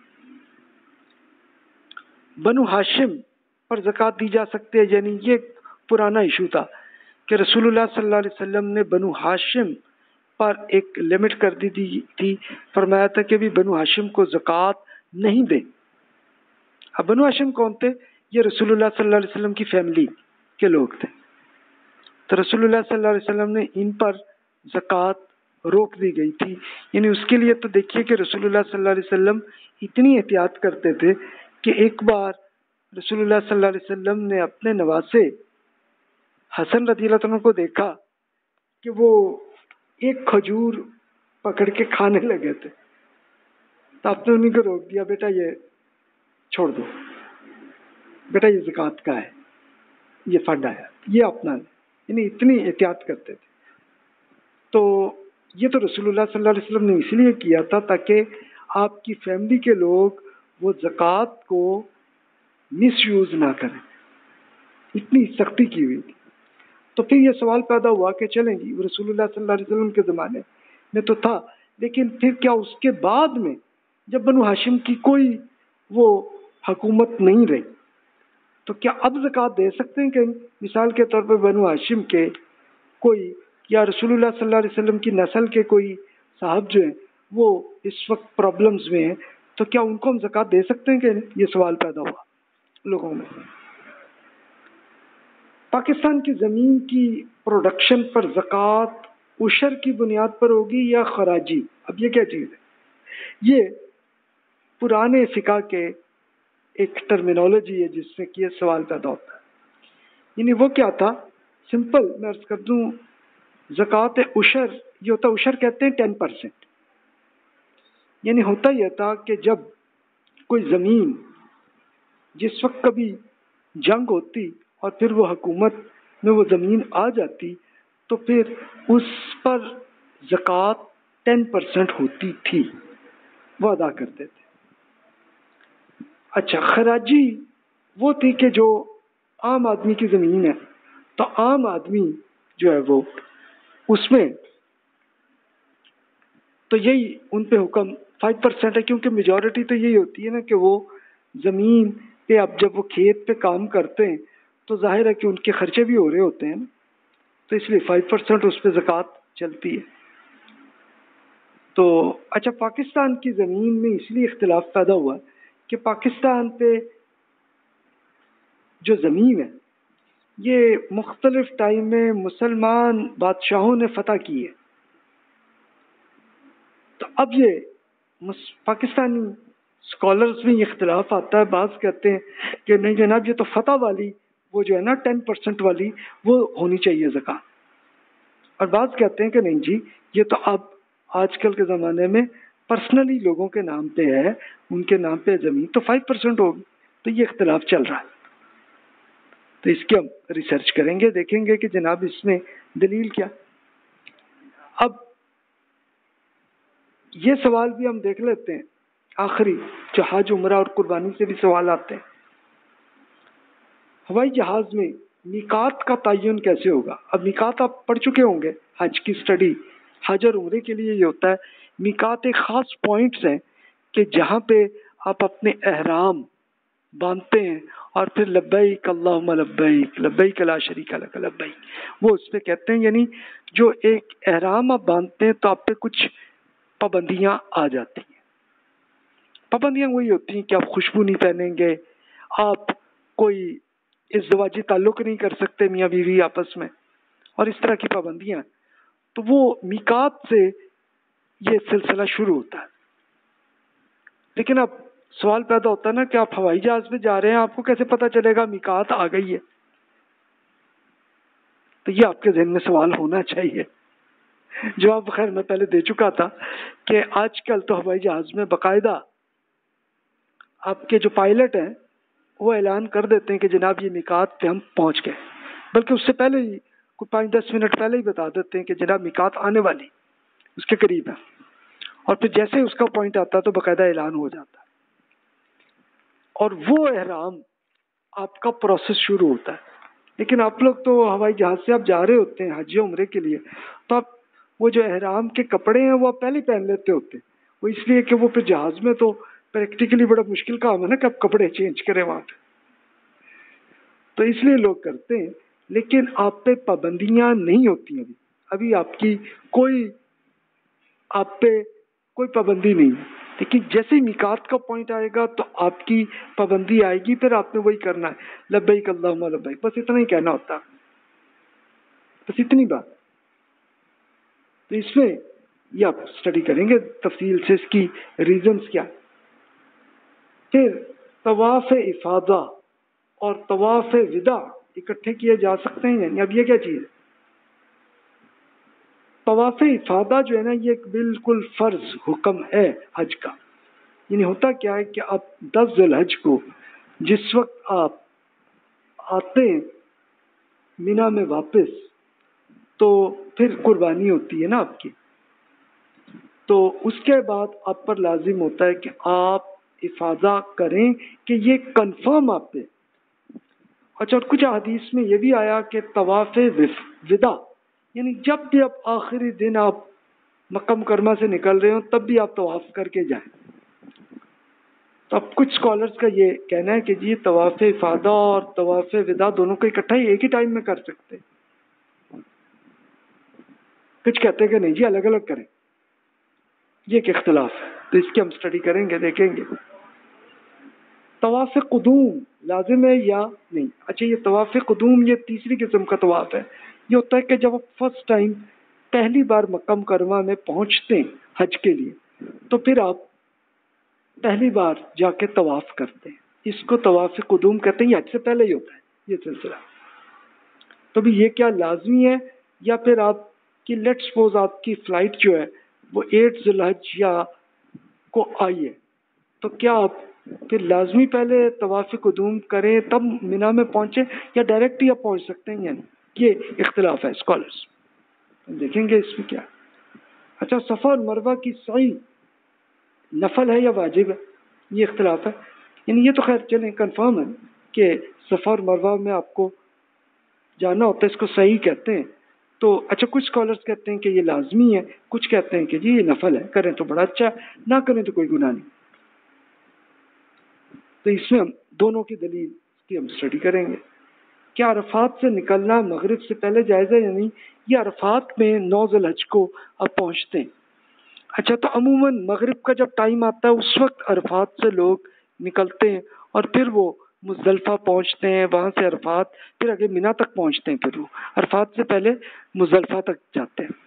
بنو ہاشم پر زکوٰۃ دی جا سکتے ہے، یعنی یہ پرانا ایشو تھا کہ رسول اللہ صلی اللہ علیہ وسلم نے بنو ہاشم پر ایک لمٹ کر دی تھی، فرمایا تھا کہ بھی بنو ہاشم کو زکوٰۃ نہیں دے. اب بنو ہاشم کون تھے؟ یہ رسول اللہ صلی اللہ علیہ وسلم کی فیملی کے لوگ تھے. تو رسول اللہ صلی اللہ علیہ وسلم نے ان پر زکوٰۃ روک دی گئی تھی. یعنی اس کے لیے تو دیکھیے کہ رسول اللہ صلی اللہ علیہ وسلم اتنی احتیاط کرتے تھے کہ ایک بار رسول اللہ صلی اللہ علیہ وسلم نے اپنے نواسے حسن رضی اللہ عنہ کو دیکھا کہ وہ ایک کھجور پکڑ کے کھانے لگے تھے، تو آپ نے انہیں کو روک دیا، بیٹا یہ چھوڑ دو، بیٹا یہ زکوٰۃ کا ہے، یہ فنڈ آیا، یہ اپنا لے. یعنی اتنی احتیاط کرتے تھے. تو یہ تو رسول اللہ صلی اللہ علیہ وسلم نے اس لیے کیا تھا تاکہ آپ کی فیملی کے لوگ وہ زکوٰۃ کو مس یوز نہ کریں، اتنی سختی کی ہوئی تھی. تو پھر یہ سوال پیدا ہوا کہ چلیں گی رسول اللہ صلی اللہ علیہ وسلم کے زمانے میں تو تھا، لیکن پھر کیا اس کے بعد میں جب بنو ہاشم کی کوئی وہ حکومت نہیں رہی تو کیا اب زکوٰۃ دے سکتے ہیں کہ مثال کے طور پر بنو ہاشم کے کوئی یا رسول اللہ صلی اللہ علیہ وسلم کی نسل کے کوئی صاحب جو ہیں وہ اس وقت پرابلمز میں ہیں، تو کیا ان کو ہم زکوٰۃ دے سکتے ہیں کہ نہیں؟ یہ سوال پیدا ہوا لوگوں میں. پاکستان کی زمین کی پروڈکشن پر زکوٰۃ عشر کی بنیاد پر ہوگی یا خراجی؟ اب یہ کیا چیز ہے؟ یہ پرانے فقہ کے ایک ٹرمینالوجی ہے جس سے کہ یہ سوال پیدا ہوتا ہے. یعنی وہ کیا تھا، سمپل میں عرض کر دوں، زکوٰۃ عشر یہ ہوتا ہے، عشر کہتے ہیں ٹین پرسینٹ. یعنی ہوتا یہ تھا کہ جب کوئی زمین جس وقت کبھی جنگ ہوتی اور پھر وہ حکومت میں وہ زمین آ جاتی تو پھر اس پر زکوٰۃ ٹین پرسینٹ ہوتی تھی، وہ ادا کرتے تھے. اچھا، خراجی وہ تھی کہ جو عام آدمی کی زمین ہے تو عام آدمی جو ہے وہ اس میں تو یہی ان پہ حکم فائیو پرسینٹ ہے، کیونکہ میجورٹی تو یہی ہوتی ہے نا کہ وہ زمین پہ اب جب وہ کھیت پہ کام کرتے ہیں تو ظاہر ہے کہ ان کے خرچے بھی ہو رہے ہوتے ہیں نا، تو اس لیے فائیو پرسینٹ اس پہ زکوٰۃ چلتی ہے. تو اچھا، پاکستان کی زمین میں اس لیے اختلاف پیدا ہوا کہ پاکستان پہ جو زمین ہے یہ مختلف ٹائم میں مسلمان بادشاہوں نے فتح کی ہے. تو اب یہ پاکستانی اسکالرز میں یہ اختلاف آتا ہے، بعض کہتے ہیں کہ نہیں جناب یہ تو فتح والی وہ جو ہے نا ٹین پرسینٹ والی وہ ہونی چاہیے زکوٰۃ، اور بعض کہتے ہیں کہ نہیں جی یہ تو اب آج کل کے زمانے میں پرسنلی لوگوں کے نام پہ ہے، ان کے نام پہ زمین تو فائیو پرسینٹ ہوگی. تو یہ اختلاف چل رہا ہے، تو اس کی ہم ریسرچ کریں گے، دیکھیں گے کہ جناب اس میں دلیل کیا. اب یہ سوال بھی ہم دیکھ لیتے ہیں، آخری جو حج عمرہ اور قربانی سے بھی سوال آتے ہیں. ہوائی جہاز میں میقات کا تعین کیسے ہوگا؟ اب میقات آپ پڑھ چکے ہوں گے، حج کی اسٹڈی حج اور عمرے کے لیے یہ ہوتا ہے. میقات ایک خاص پوائنٹس ہیں کہ جہاں پہ آپ اپنے احرام باندھتے ہیں اور پھر لبیک اللہم لبیک لبیک لا شریک لک لبیک، وہ اس پہ کہتے ہیں یعنی جو ایک احرام آپ باندھتے ہیں تو آپ پہ کچھ پابندیاں آ جاتی ہیں. پابندیاں وہی ہوتی ہیں کہ آپ خوشبو نہیں پہنیں گے، آپ کوئی ازدواجی تعلق نہیں کر سکتے میاں بیوی آپس میں، اور اس طرح کی پابندیاں. تو وہ میقات سے یہ سلسلہ شروع ہوتا ہے. لیکن اب سوال پیدا ہوتا ہے نا کہ آپ ہوائی جہاز میں جا رہے ہیں، آپ کو کیسے پتا چلے گا میقات آ گئی ہے؟ تو یہ آپ کے ذہن میں سوال ہونا چاہیے. جواب خیر میں پہلے دے چکا تھا کہ آج کل تو ہوائی جہاز میں باقاعدہ آپ کے جو پائلٹ ہیں وہ اعلان کر دیتے ہیں کہ جناب یہ میقات پہ ہم پہنچ گئے، بلکہ اس سے پہلے ہی کوئی پانچ دس منٹ پہلے ہی بتا دیتے ہیں کہ جناب میقات آنے والی اس کے قریب ہے، اور پھر جیسے ہی اس کا پوائنٹ آتا ہے تو باقاعدہ اعلان ہو جاتا ہے، اور وہ احرام آپ کا پروسیس شروع ہوتا ہے. لیکن آپ لوگ تو ہوائی جہاز سے آپ جا رہے ہوتے ہیں حج عمرے کے لیے، تو آپ وہ جو احرام کے کپڑے ہیں وہ آپ پہلے ہی پہن لیتے ہوتے ہیں. وہ اس لیے کہ وہ پھر جہاز میں تو پریکٹیکلی بڑا مشکل کام ہے نا کہ آپ کپڑے چینج کریں وہاں پہ، تو اس لیے لوگ کرتے ہیں. لیکن آپ پہ پابندیاں نہیں ہوتی ابھی ابھی آپ کی کوئی آپ پہ کوئی پابندی نہیں ہے. لیکن جیسے ہی میقات کا پوائنٹ آئے گا تو آپ کی پابندی آئے گی، پھر آپ نے وہی کرنا ہے لبیک اللہم لبیک، بس اتنا ہی کہنا ہوتا، بس اتنی بات. تو اس میں یہ آپ اسٹڈی کریں گے تفصیل سے اس کی ریزنز کیا. پھر طواف افاضہ اور طواف وداع اکٹھے کیے جا سکتے ہیں یعنی اب یہ کیا چیز ہے؟ طواف افاضہ جو ہے نا یہ ایک بالکل فرض حکم ہے حج کا. یعنی ہوتا کیا ہے کہ آپ دس ذی الحج کو جس وقت آپ آتے ہیں مینا میں واپس تو پھر قربانی ہوتی ہے نا آپ کی، تو اس کے بعد آپ پر لازم ہوتا ہے کہ آپ افاضہ کریں کہ یہ کنفرم آپ پہ. اچھا، اور کچھ حدیث میں یہ بھی آیا کہ طواف وداع یعنی جب بھی آپ آخری دن آپ مکہ مکرمہ سے نکل رہے ہوں تب بھی آپ طواف کر کے جائیں. تو اب کچھ اسکالرس کا یہ کہنا ہے کہ جی طواف افاضہ اور طواف وداع دونوں کو اکٹھا ہی ایک ہی ٹائم میں کر سکتے. کچھ کہتے ہیں کہ نہیں جی الگ الگ کریں، یہ ایک اختلاف ہے، تو اس کی ہم اسٹڈی کریں گے، دیکھیں گے. طواف قدوم لازم ہے یا نہیں؟ اچھا، یہ طواف قدوم یہ تیسری قسم کا طواف ہے. یہ ہوتا ہے کہ جب آپ فرسٹ ٹائم پہلی بار مکہ مکرمہ میں پہنچتے ہیں حج کے لیے تو پھر آپ پہلی بار جا کے طواف کرتے ہیں، اس کو طواف قدوم کہتے ہیں. یہ حج سے پہلے ہی ہوتا ہے یہ سلسلہ. تو بھی یہ کیا لازمی ہے یا پھر آپ کی لیٹ سپوز آپ کی فلائٹ جو ہے وہ ایٹ ذی الحج یا کو آئی ہے تو کیا آپ پھر لازمی پہلے طواف قدوم کریں تب مینا میں پہنچیں یا ڈائریکٹ ہی آپ پہنچ سکتے ہیں؟ یعنی یہ اختلاف ہے اسکالرس، دیکھیں گے اس میں کیا. اچھا، صفا اور مروہ کی سعی نفل ہے یا واجب ہے؟ یہ اختلاف ہے. یعنی یہ تو خیر چلیں کنفرم ہے کہ صفا اور مروہ میں آپ کو جانا ہوتا ہے، اس کو صحیح کہتے ہیں. تو اچھا، کچھ اسکالرس کہتے ہیں کہ یہ لازمی ہے، کچھ کہتے ہیں کہ جی یہ نفل ہے، کریں تو بڑا اچھا ہے، نہ کریں تو کوئی گناہ نہیں. تو اس میں ہم دونوں کی دلیل کی ہم اسٹڈی کریں گے. کیا عرفات سے نکلنا مغرب سے پہلے جائز ہے یا نہیں؟ یہ عرفات میں نو ذی الحج کو آپ پہنچتے ہیں. اچھا، تو عموماً مغرب کا جب ٹائم آتا ہے اس وقت عرفات سے لوگ نکلتے ہیں اور پھر وہ مزدلفہ پہنچتے ہیں، وہاں سے عرفات پھر آگے مینا تک پہنچتے ہیں، پھر وہ عرفات سے پہلے مزدلفہ تک جاتے ہیں.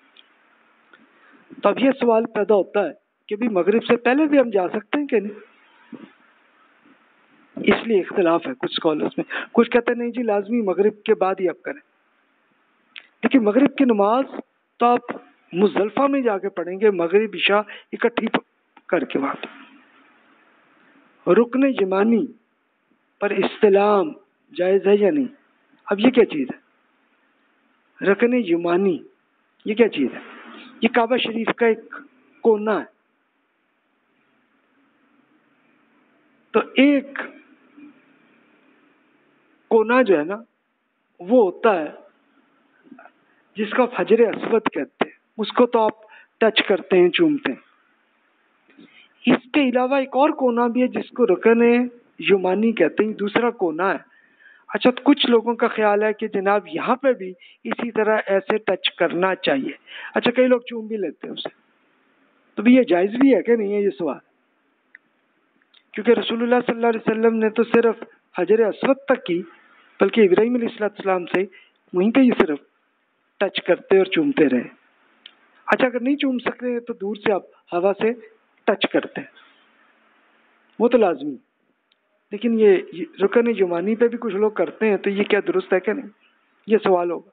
تو اب یہ سوال پیدا ہوتا ہے کہ بھی مغرب سے پہلے بھی ہم جا سکتے ہیں کہ نہیں؟ اس لیے اختلاف ہے کچھ اسکالرس میں. کچھ کہتے ہیں نہیں جی لازمی مغرب کے بعد ہی آپ کریں. لیکن مغرب کی نماز تو آپ مزدلفہ میں جا کے پڑھیں گے، مغرب عشاء اکٹھی کر کے وہاں پہ. رکن یمانی پر استلام جائز ہے یا نہیں؟ اب یہ کیا چیز ہے رکن یمانی؟ یہ کیا چیز ہے؟ یہ کعبہ شریف کا ایک کونا ہے. تو ایک کونا جو ہے نا وہ ہوتا ہے جس کو آپ حجر اسود کہتے ہیں، اس کو تو آپ ٹچ کرتے ہیں، چومتے ہیں. اس کے علاوہ ایک اور کونا بھی ہے جس کو رکن یمانی کہتے ہیں، دوسرا کونا ہے۔ اچھا، تو کچھ لوگوں کا خیال ہے کہ جناب یہاں پہ بھی اسی طرح ایسے ٹچ کرنا چاہیے۔ اچھا، کئی لوگ چوم بھی لیتے ہیں اسے، تو بھی یہ جائز بھی ہے کہ نہیں ہے یہ سوال؟ کیونکہ رسول اللہ صلی اللہ علیہ وسلم نے تو صرف حجر اسود تک کی، بلکہ ابراہیم علیہ السلام سے وہیں پہ ہی صرف ٹچ کرتے اور چومتے رہے۔ اچھا، اگر نہیں چوم سکتے تو دور سے آپ ہوا سے ٹچ کرتے ہیں، وہ تو لازمی۔ لیکن یہ رکن یمانی پہ بھی کچھ لوگ کرتے ہیں، تو یہ کیا درست ہے کہ نہیں؟ یہ سوال ہوگا۔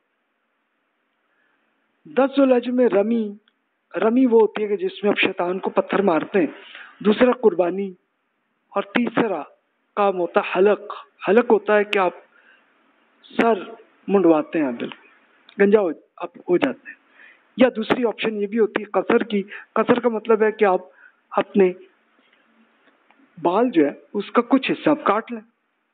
دس ذوالحج میں رمی رمی وہ ہوتی ہے کہ جس میں آپ شیطان کو پتھر مارتے ہیں، دوسرا قربانی، اور تیسرا کام ہوتا ہے حلق۔ حلق ہوتا ہے کہ آپ سر منڈواتے ہیں، بالکل گنجا ہو آپ ہو جاتے ہیں۔ یا دوسری آپشن یہ بھی ہوتی ہے قصر کی۔ قصر کا مطلب ہے کہ آپ اپنے بال جو ہے اس کا کچھ حصہ آپ کاٹ لیں،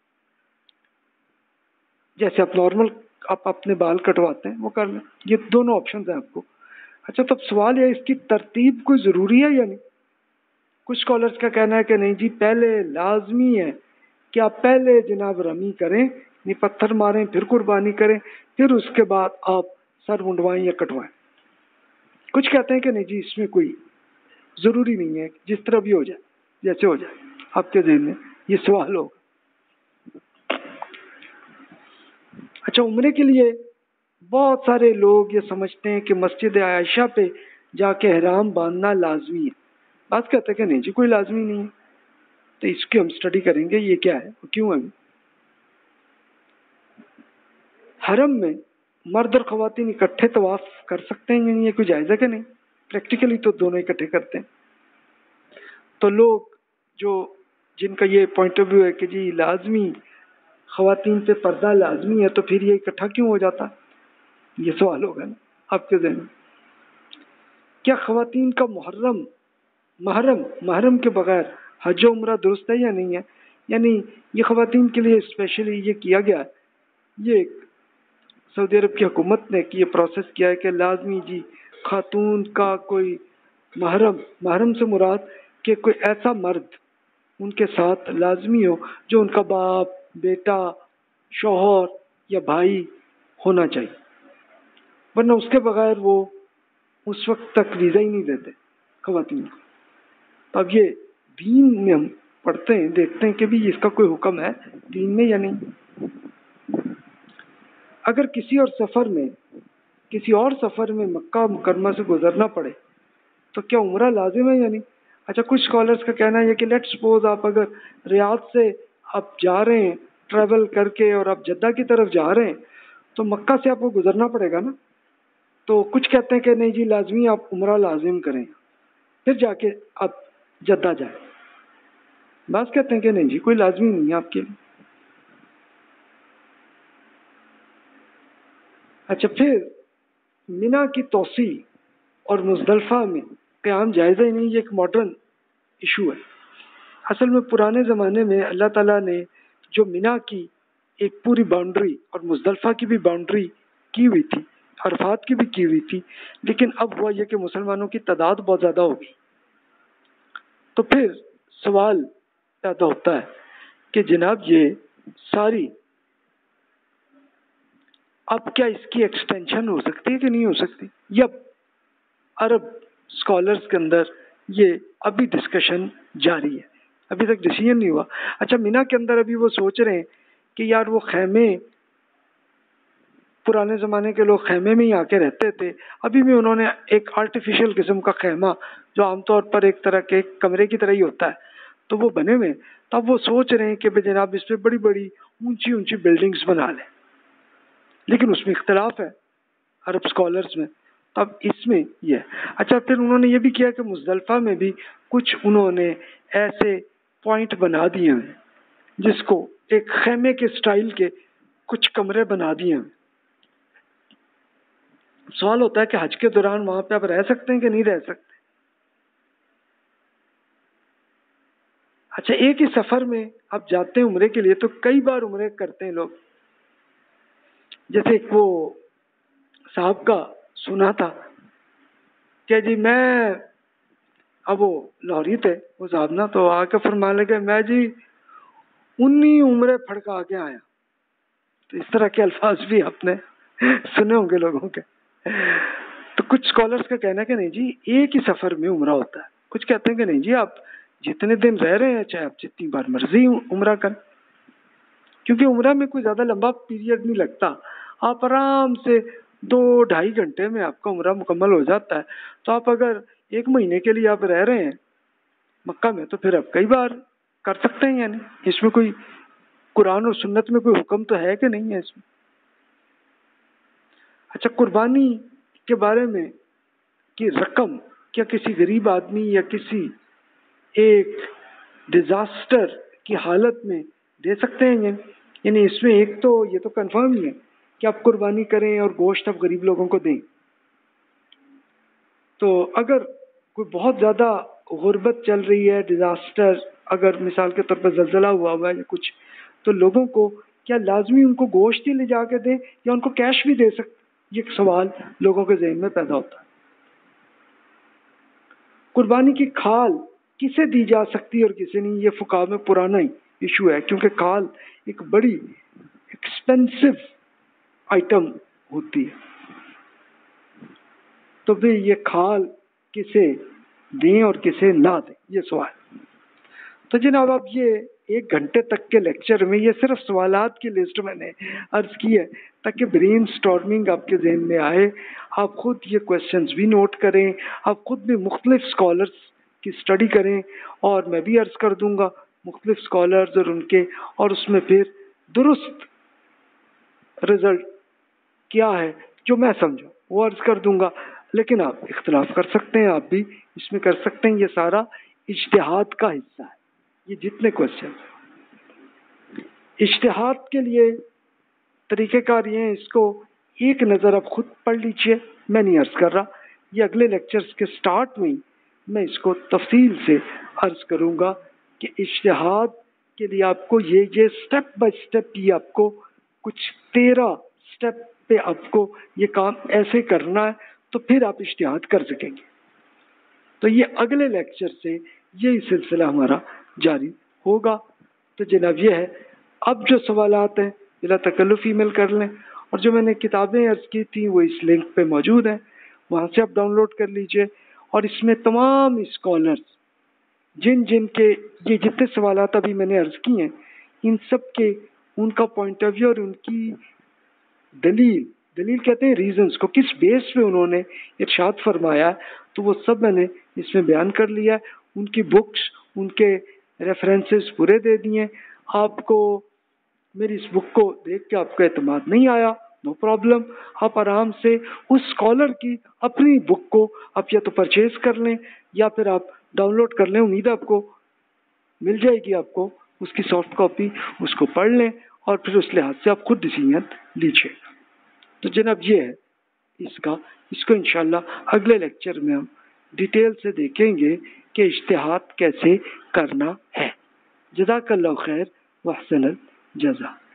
جیسے آپ نارمل آپ اپنے بال کٹواتے ہیں وہ کر لیں۔ یہ دونوں آپشنز ہیں آپ کو۔ اچھا، تب سوال ہے اس کی ترتیب کوئی ضروری ہے یا نہیں؟ کچھ اسکالرس کا کہنا ہے کہ نہیں جی، پہلے لازمی ہے کہ آپ پہلے جناب رمی کریں، نہیں پتھر ماریں، پھر قربانی کریں، پھر اس کے بعد آپ سر منڈوائیں یا کٹوائیں۔ کچھ کہتے ہیں کہ نہیں جی، اس میں کوئی ضروری نہیں ہے، جس طرح بھی ہو جائے، جیسے ہو جائے۔ آپ کے ذہن میں یہ سوال ہوگا۔ اچھا، عمرے کے لیے بہت سارے لوگ یہ سمجھتے ہیں کہ مسجد عائشہ پہ جا کے احرام باندھنا لازمی ہے۔ بات کہتے ہیں کہ نہیں جی، کوئی لازمی نہیں ہے۔ تو اس کی ہم اسٹڈی کریں گے یہ کیا ہے اور کیوں ہے۔ حرم میں مرد اور خواتین اکٹھے طواف کر سکتے ہیں، یہ کوئی جائز ہے کہ نہیں؟ پریکٹیکلی تو دونوں اکٹھے کرتے ہیں۔ تو لوگ جو جن کا یہ پوائنٹ آف ویو ہے کہ جی لازمی خواتین پہ پردہ لازمی ہے، تو پھر یہ اکٹھا کیوں ہو جاتا؟ یہ سوال ہوگا نا آپ کے ذہن میں۔ کیا خواتین کا محرم محرم محرم کے بغیر حج و عمرہ درست ہے یا نہیں ہے؟ یعنی یہ خواتین کے لیے اسپیشلی یہ کیا گیا ہے، یہ سعودی عرب کی حکومت نے یہ پروسیس کیا ہے کہ لازمی جی خاتون کا کوئی محرم، محرم سے مراد کہ کوئی ایسا مرد ان کے ساتھ لازمی ہو جو ان کا باپ، بیٹا، شوہر یا بھائی ہونا چاہیے، ورنہ اس کے بغیر وہ اس وقت تک ویزا ہی نہیں دیتے خواتین کو۔ تو اب یہ دین میں ہم پڑھتے ہیں، دیکھتے ہیں کہ بھی اس کا کوئی حکم ہے دین میں یا نہیں۔ اگر کسی اور سفر میں کسی اور سفر میں مکہ مکرمہ سے گزرنا پڑے تو کیا عمرہ لازم ہے یا نہیں؟ اچھا، کچھ اسکالرس کا کہنا ہے کہ لیٹ سپوز آپ اگر ریاض سے آپ جا رہے ہیں ٹریول کر کے اور آپ جدہ کی طرف جا رہے ہیں تو مکہ سے آپ کو گزرنا پڑے گا نا۔ تو کچھ کہتے ہیں کہ نہیں جی لازمی آپ عمرہ لازم کریں پھر جا کے آپ جدہ جائیں۔ بعض کہتے ہیں کہ نہیں جی کوئی لازمی نہیں ہے آپ کے لیے۔ اچھا، پھر مینا کی توسیع اور مزدلفہ میں قیام جائز ہے نہیں، یہ ایک ماڈرن ایشو ہے۔ اصل میں پرانے زمانے میں اللہ تعالیٰ نے جو مینا کی ایک پوری باؤنڈری اور مزدلفہ کی بھی باؤنڈری کی ہوئی تھی، عرفات کی بھی کی ہوئی تھی، لیکن اب ہوا یہ کہ مسلمانوں کی تعداد بہت زیادہ ہو گئی، تو پھر سوال پیدا ہوتا ہے کہ جناب یہ ساری اب کیا اس کی ایکسٹینشن ہو سکتی ہے کہ نہیں ہو سکتی؟ یا عرب اسکالرس کے اندر یہ ابھی ڈسکشن جاری ہے، ابھی تک ڈیسیژن نہیں ہوا۔ اچھا، مینا کے اندر ابھی وہ سوچ رہے ہیں کہ یار وہ خیمے، پرانے زمانے کے لوگ خیمے میں ہی آ کے رہتے تھے، ابھی بھی انہوں نے ایک آرٹیفیشل قسم کا خیمہ جو عام طور پر ایک طرح کے کمرے کی طرح ہی ہوتا ہے تو وہ بنے ہوئے، تب وہ سوچ رہے ہیں کہ جناب اس پہ بڑی بڑی اونچی اونچی بلڈنگز بنا لیں، لیکن اس میں اختلاف ہے عرب اسکالرس میں، تب اس میں یہ ہے۔ اچھا، پھر انہوں نے یہ بھی کیا کہ مزدلفہ میں بھی کچھ انہوں نے ایسے پوائنٹ بنا دیے ہیں جس کو ایک خیمے کے سٹائل کے کچھ کمرے بنا دیے ہیں۔ سوال ہوتا ہے کہ حج کے دوران وہاں پہ آپ رہ سکتے ہیں کہ نہیں رہ سکتے؟ اچھا، ایک ہی سفر میں آپ جاتے ہیں عمرے کے لیے تو کئی بار عمرے کرتے ہیں لوگ، جیسے ایک وہ صاحب کا سنا تھا کہ جی میں اب وہ لاہوری تھے وہ صاحب نا، تو آ کے فرمانے لگے میں جی انی عمریں پھڑکا کے آیا. تو اس طرح کے الفاظ بھی آپ نے سنے ہوں گے لوگوں کے. تو کچھ اسکالرس کا کہنا ہے کہ نہیں جی ایک ہی سفر میں عمرہ ہوتا ہے. کچھ کہتے ہیں کہ نہیں جی آپ جتنے دن رہ رہے ہیں چاہے آپ جتنی بار مرضی عمرہ کریں، کیونکہ عمرہ میں کوئی زیادہ لمبا پیریڈ نہیں لگتا. آپ آرام سے دو ڈھائی گھنٹے میں آپ کا عمرہ مکمل ہو جاتا ہے. تو آپ اگر ایک مہینے کے لیے آپ رہ رہے ہیں مکہ میں تو پھر آپ کئی بار کر سکتے ہیں. یعنی اس میں کوئی قرآن اور سنت میں کوئی حکم تو ہے کہ نہیں ہے اس میں. اچھا، قربانی کے بارے میں کہ رقم کیا کسی غریب آدمی یا کسی ایک ڈیزاسٹر کی حالت میں دے سکتے ہیں؟ یعنی اس میں ایک تو یہ تو کنفرم ہی ہے کہ آپ قربانی کریں اور گوشت آپ غریب لوگوں کو دیں. تو اگر کوئی بہت زیادہ غربت چل رہی ہے، ڈیزاسٹر، اگر مثال کے طور پر زلزلہ ہوا ہوا ہے یا کچھ، تو لوگوں کو کیا لازمی ان کو گوشت ہی لے جا کے دیں یا ان کو کیش بھی دے سکتے؟ یہ ایک سوال لوگوں کے ذہن میں پیدا ہوتا ہے. قربانی کی کھال کسے دی جا سکتی ہے اور کسے نہیں، یہ فقہ میں پرانا ہی ایشو ہے، کیونکہ کھال ایک بڑی ایکسپینسو آئٹم ہوتی ہے. تو پھر یہ کھال کسے دیں اور کسے نہ دیں، یہ سوال. تو جناب اب یہ ایک گھنٹے تک کے لیکچر میں یہ صرف سوالات کی لسٹ میں نے عرض کی ہے تاکہ برین سٹارمنگ آپ کے ذہن میں آئے. آپ خود یہ کویسچنز بھی نوٹ کریں، آپ خود بھی مختلف اسکالرس کی اسٹڈی کریں، اور میں بھی عرض کر دوں گا مختلف اسکالرز اور ان کے، اور اس میں پھر درست رزلٹ کیا ہے جو میں سمجھا وہ عرض کر دوں گا. لیکن آپ اختلاف کر سکتے ہیں، آپ بھی اس میں کر سکتے ہیں. یہ سارا اجتہاد کا حصہ ہے. یہ جتنے کویسچن اجتہاد کے لیے طریقہ کار یہ ہے، اس کو ایک نظر آپ خود پڑھ لیجئے، میں نہیں عرض کر رہا. یہ اگلے لیکچرز کے سٹارٹ میں ہی میں اس کو تفصیل سے عرض کروں گا کہ اجتہاد کے لیے آپ کو یہ یہ سٹیپ بائی سٹیپ یہ آپ کو کچھ تیرہ سٹیپ پہ آپ کو یہ کام ایسے کرنا ہے تو پھر آپ اجتہاد کر سکیں گے. تو یہ اگلے لیکچر سے یہی سلسلہ ہمارا جاری ہوگا. تو جناب یہ ہے، اب جو سوالات ہیں بلا تکلف ای میل کر لیں، اور جو میں نے کتابیں عرض کی تھیں وہ اس لنک پہ موجود ہیں، وہاں سے آپ ڈاؤن لوڈ کر لیجئے. اور اس میں تمام اسکالرز جن جن کے یہ جتنے سوالات ابھی میں نے عرض کی ہیں ان سب کے ان کا پوائنٹ آف ویو اور ان کی دلیل دلیل کہتے ہیں ریزنز کو، کس بیس پہ انہوں نے ارشاد فرمایا، تو وہ سب میں نے اس میں بیان کر لیا ہے. ان کی بکس، ان کے ریفرنسز پورے دے دیے. آپ کو میری اس بک کو دیکھ کے آپ کا اعتماد نہیں آیا، نو پرابلم، آپ آرام سے اس اسکالر کی اپنی بک کو آپ یا تو پرچیز کر لیں یا پھر آپ ڈاؤن لوڈ کر لیں. امید ہے آپ کو مل جائے گی، آپ کو اس کی سافٹ کاپی، اس کو پڑھ لیں اور پھر اس لحاظ سے آپ خود ڈیسیژن لیجیے. تو جناب یہ ہے اس کا، اس کو انشاءاللہ اگلے لیکچر میں ہم ڈیٹیل سے دیکھیں گے کہ اجتہاد کیسے کرنا ہے. جزاک اللہ خیر واحسن الجزا.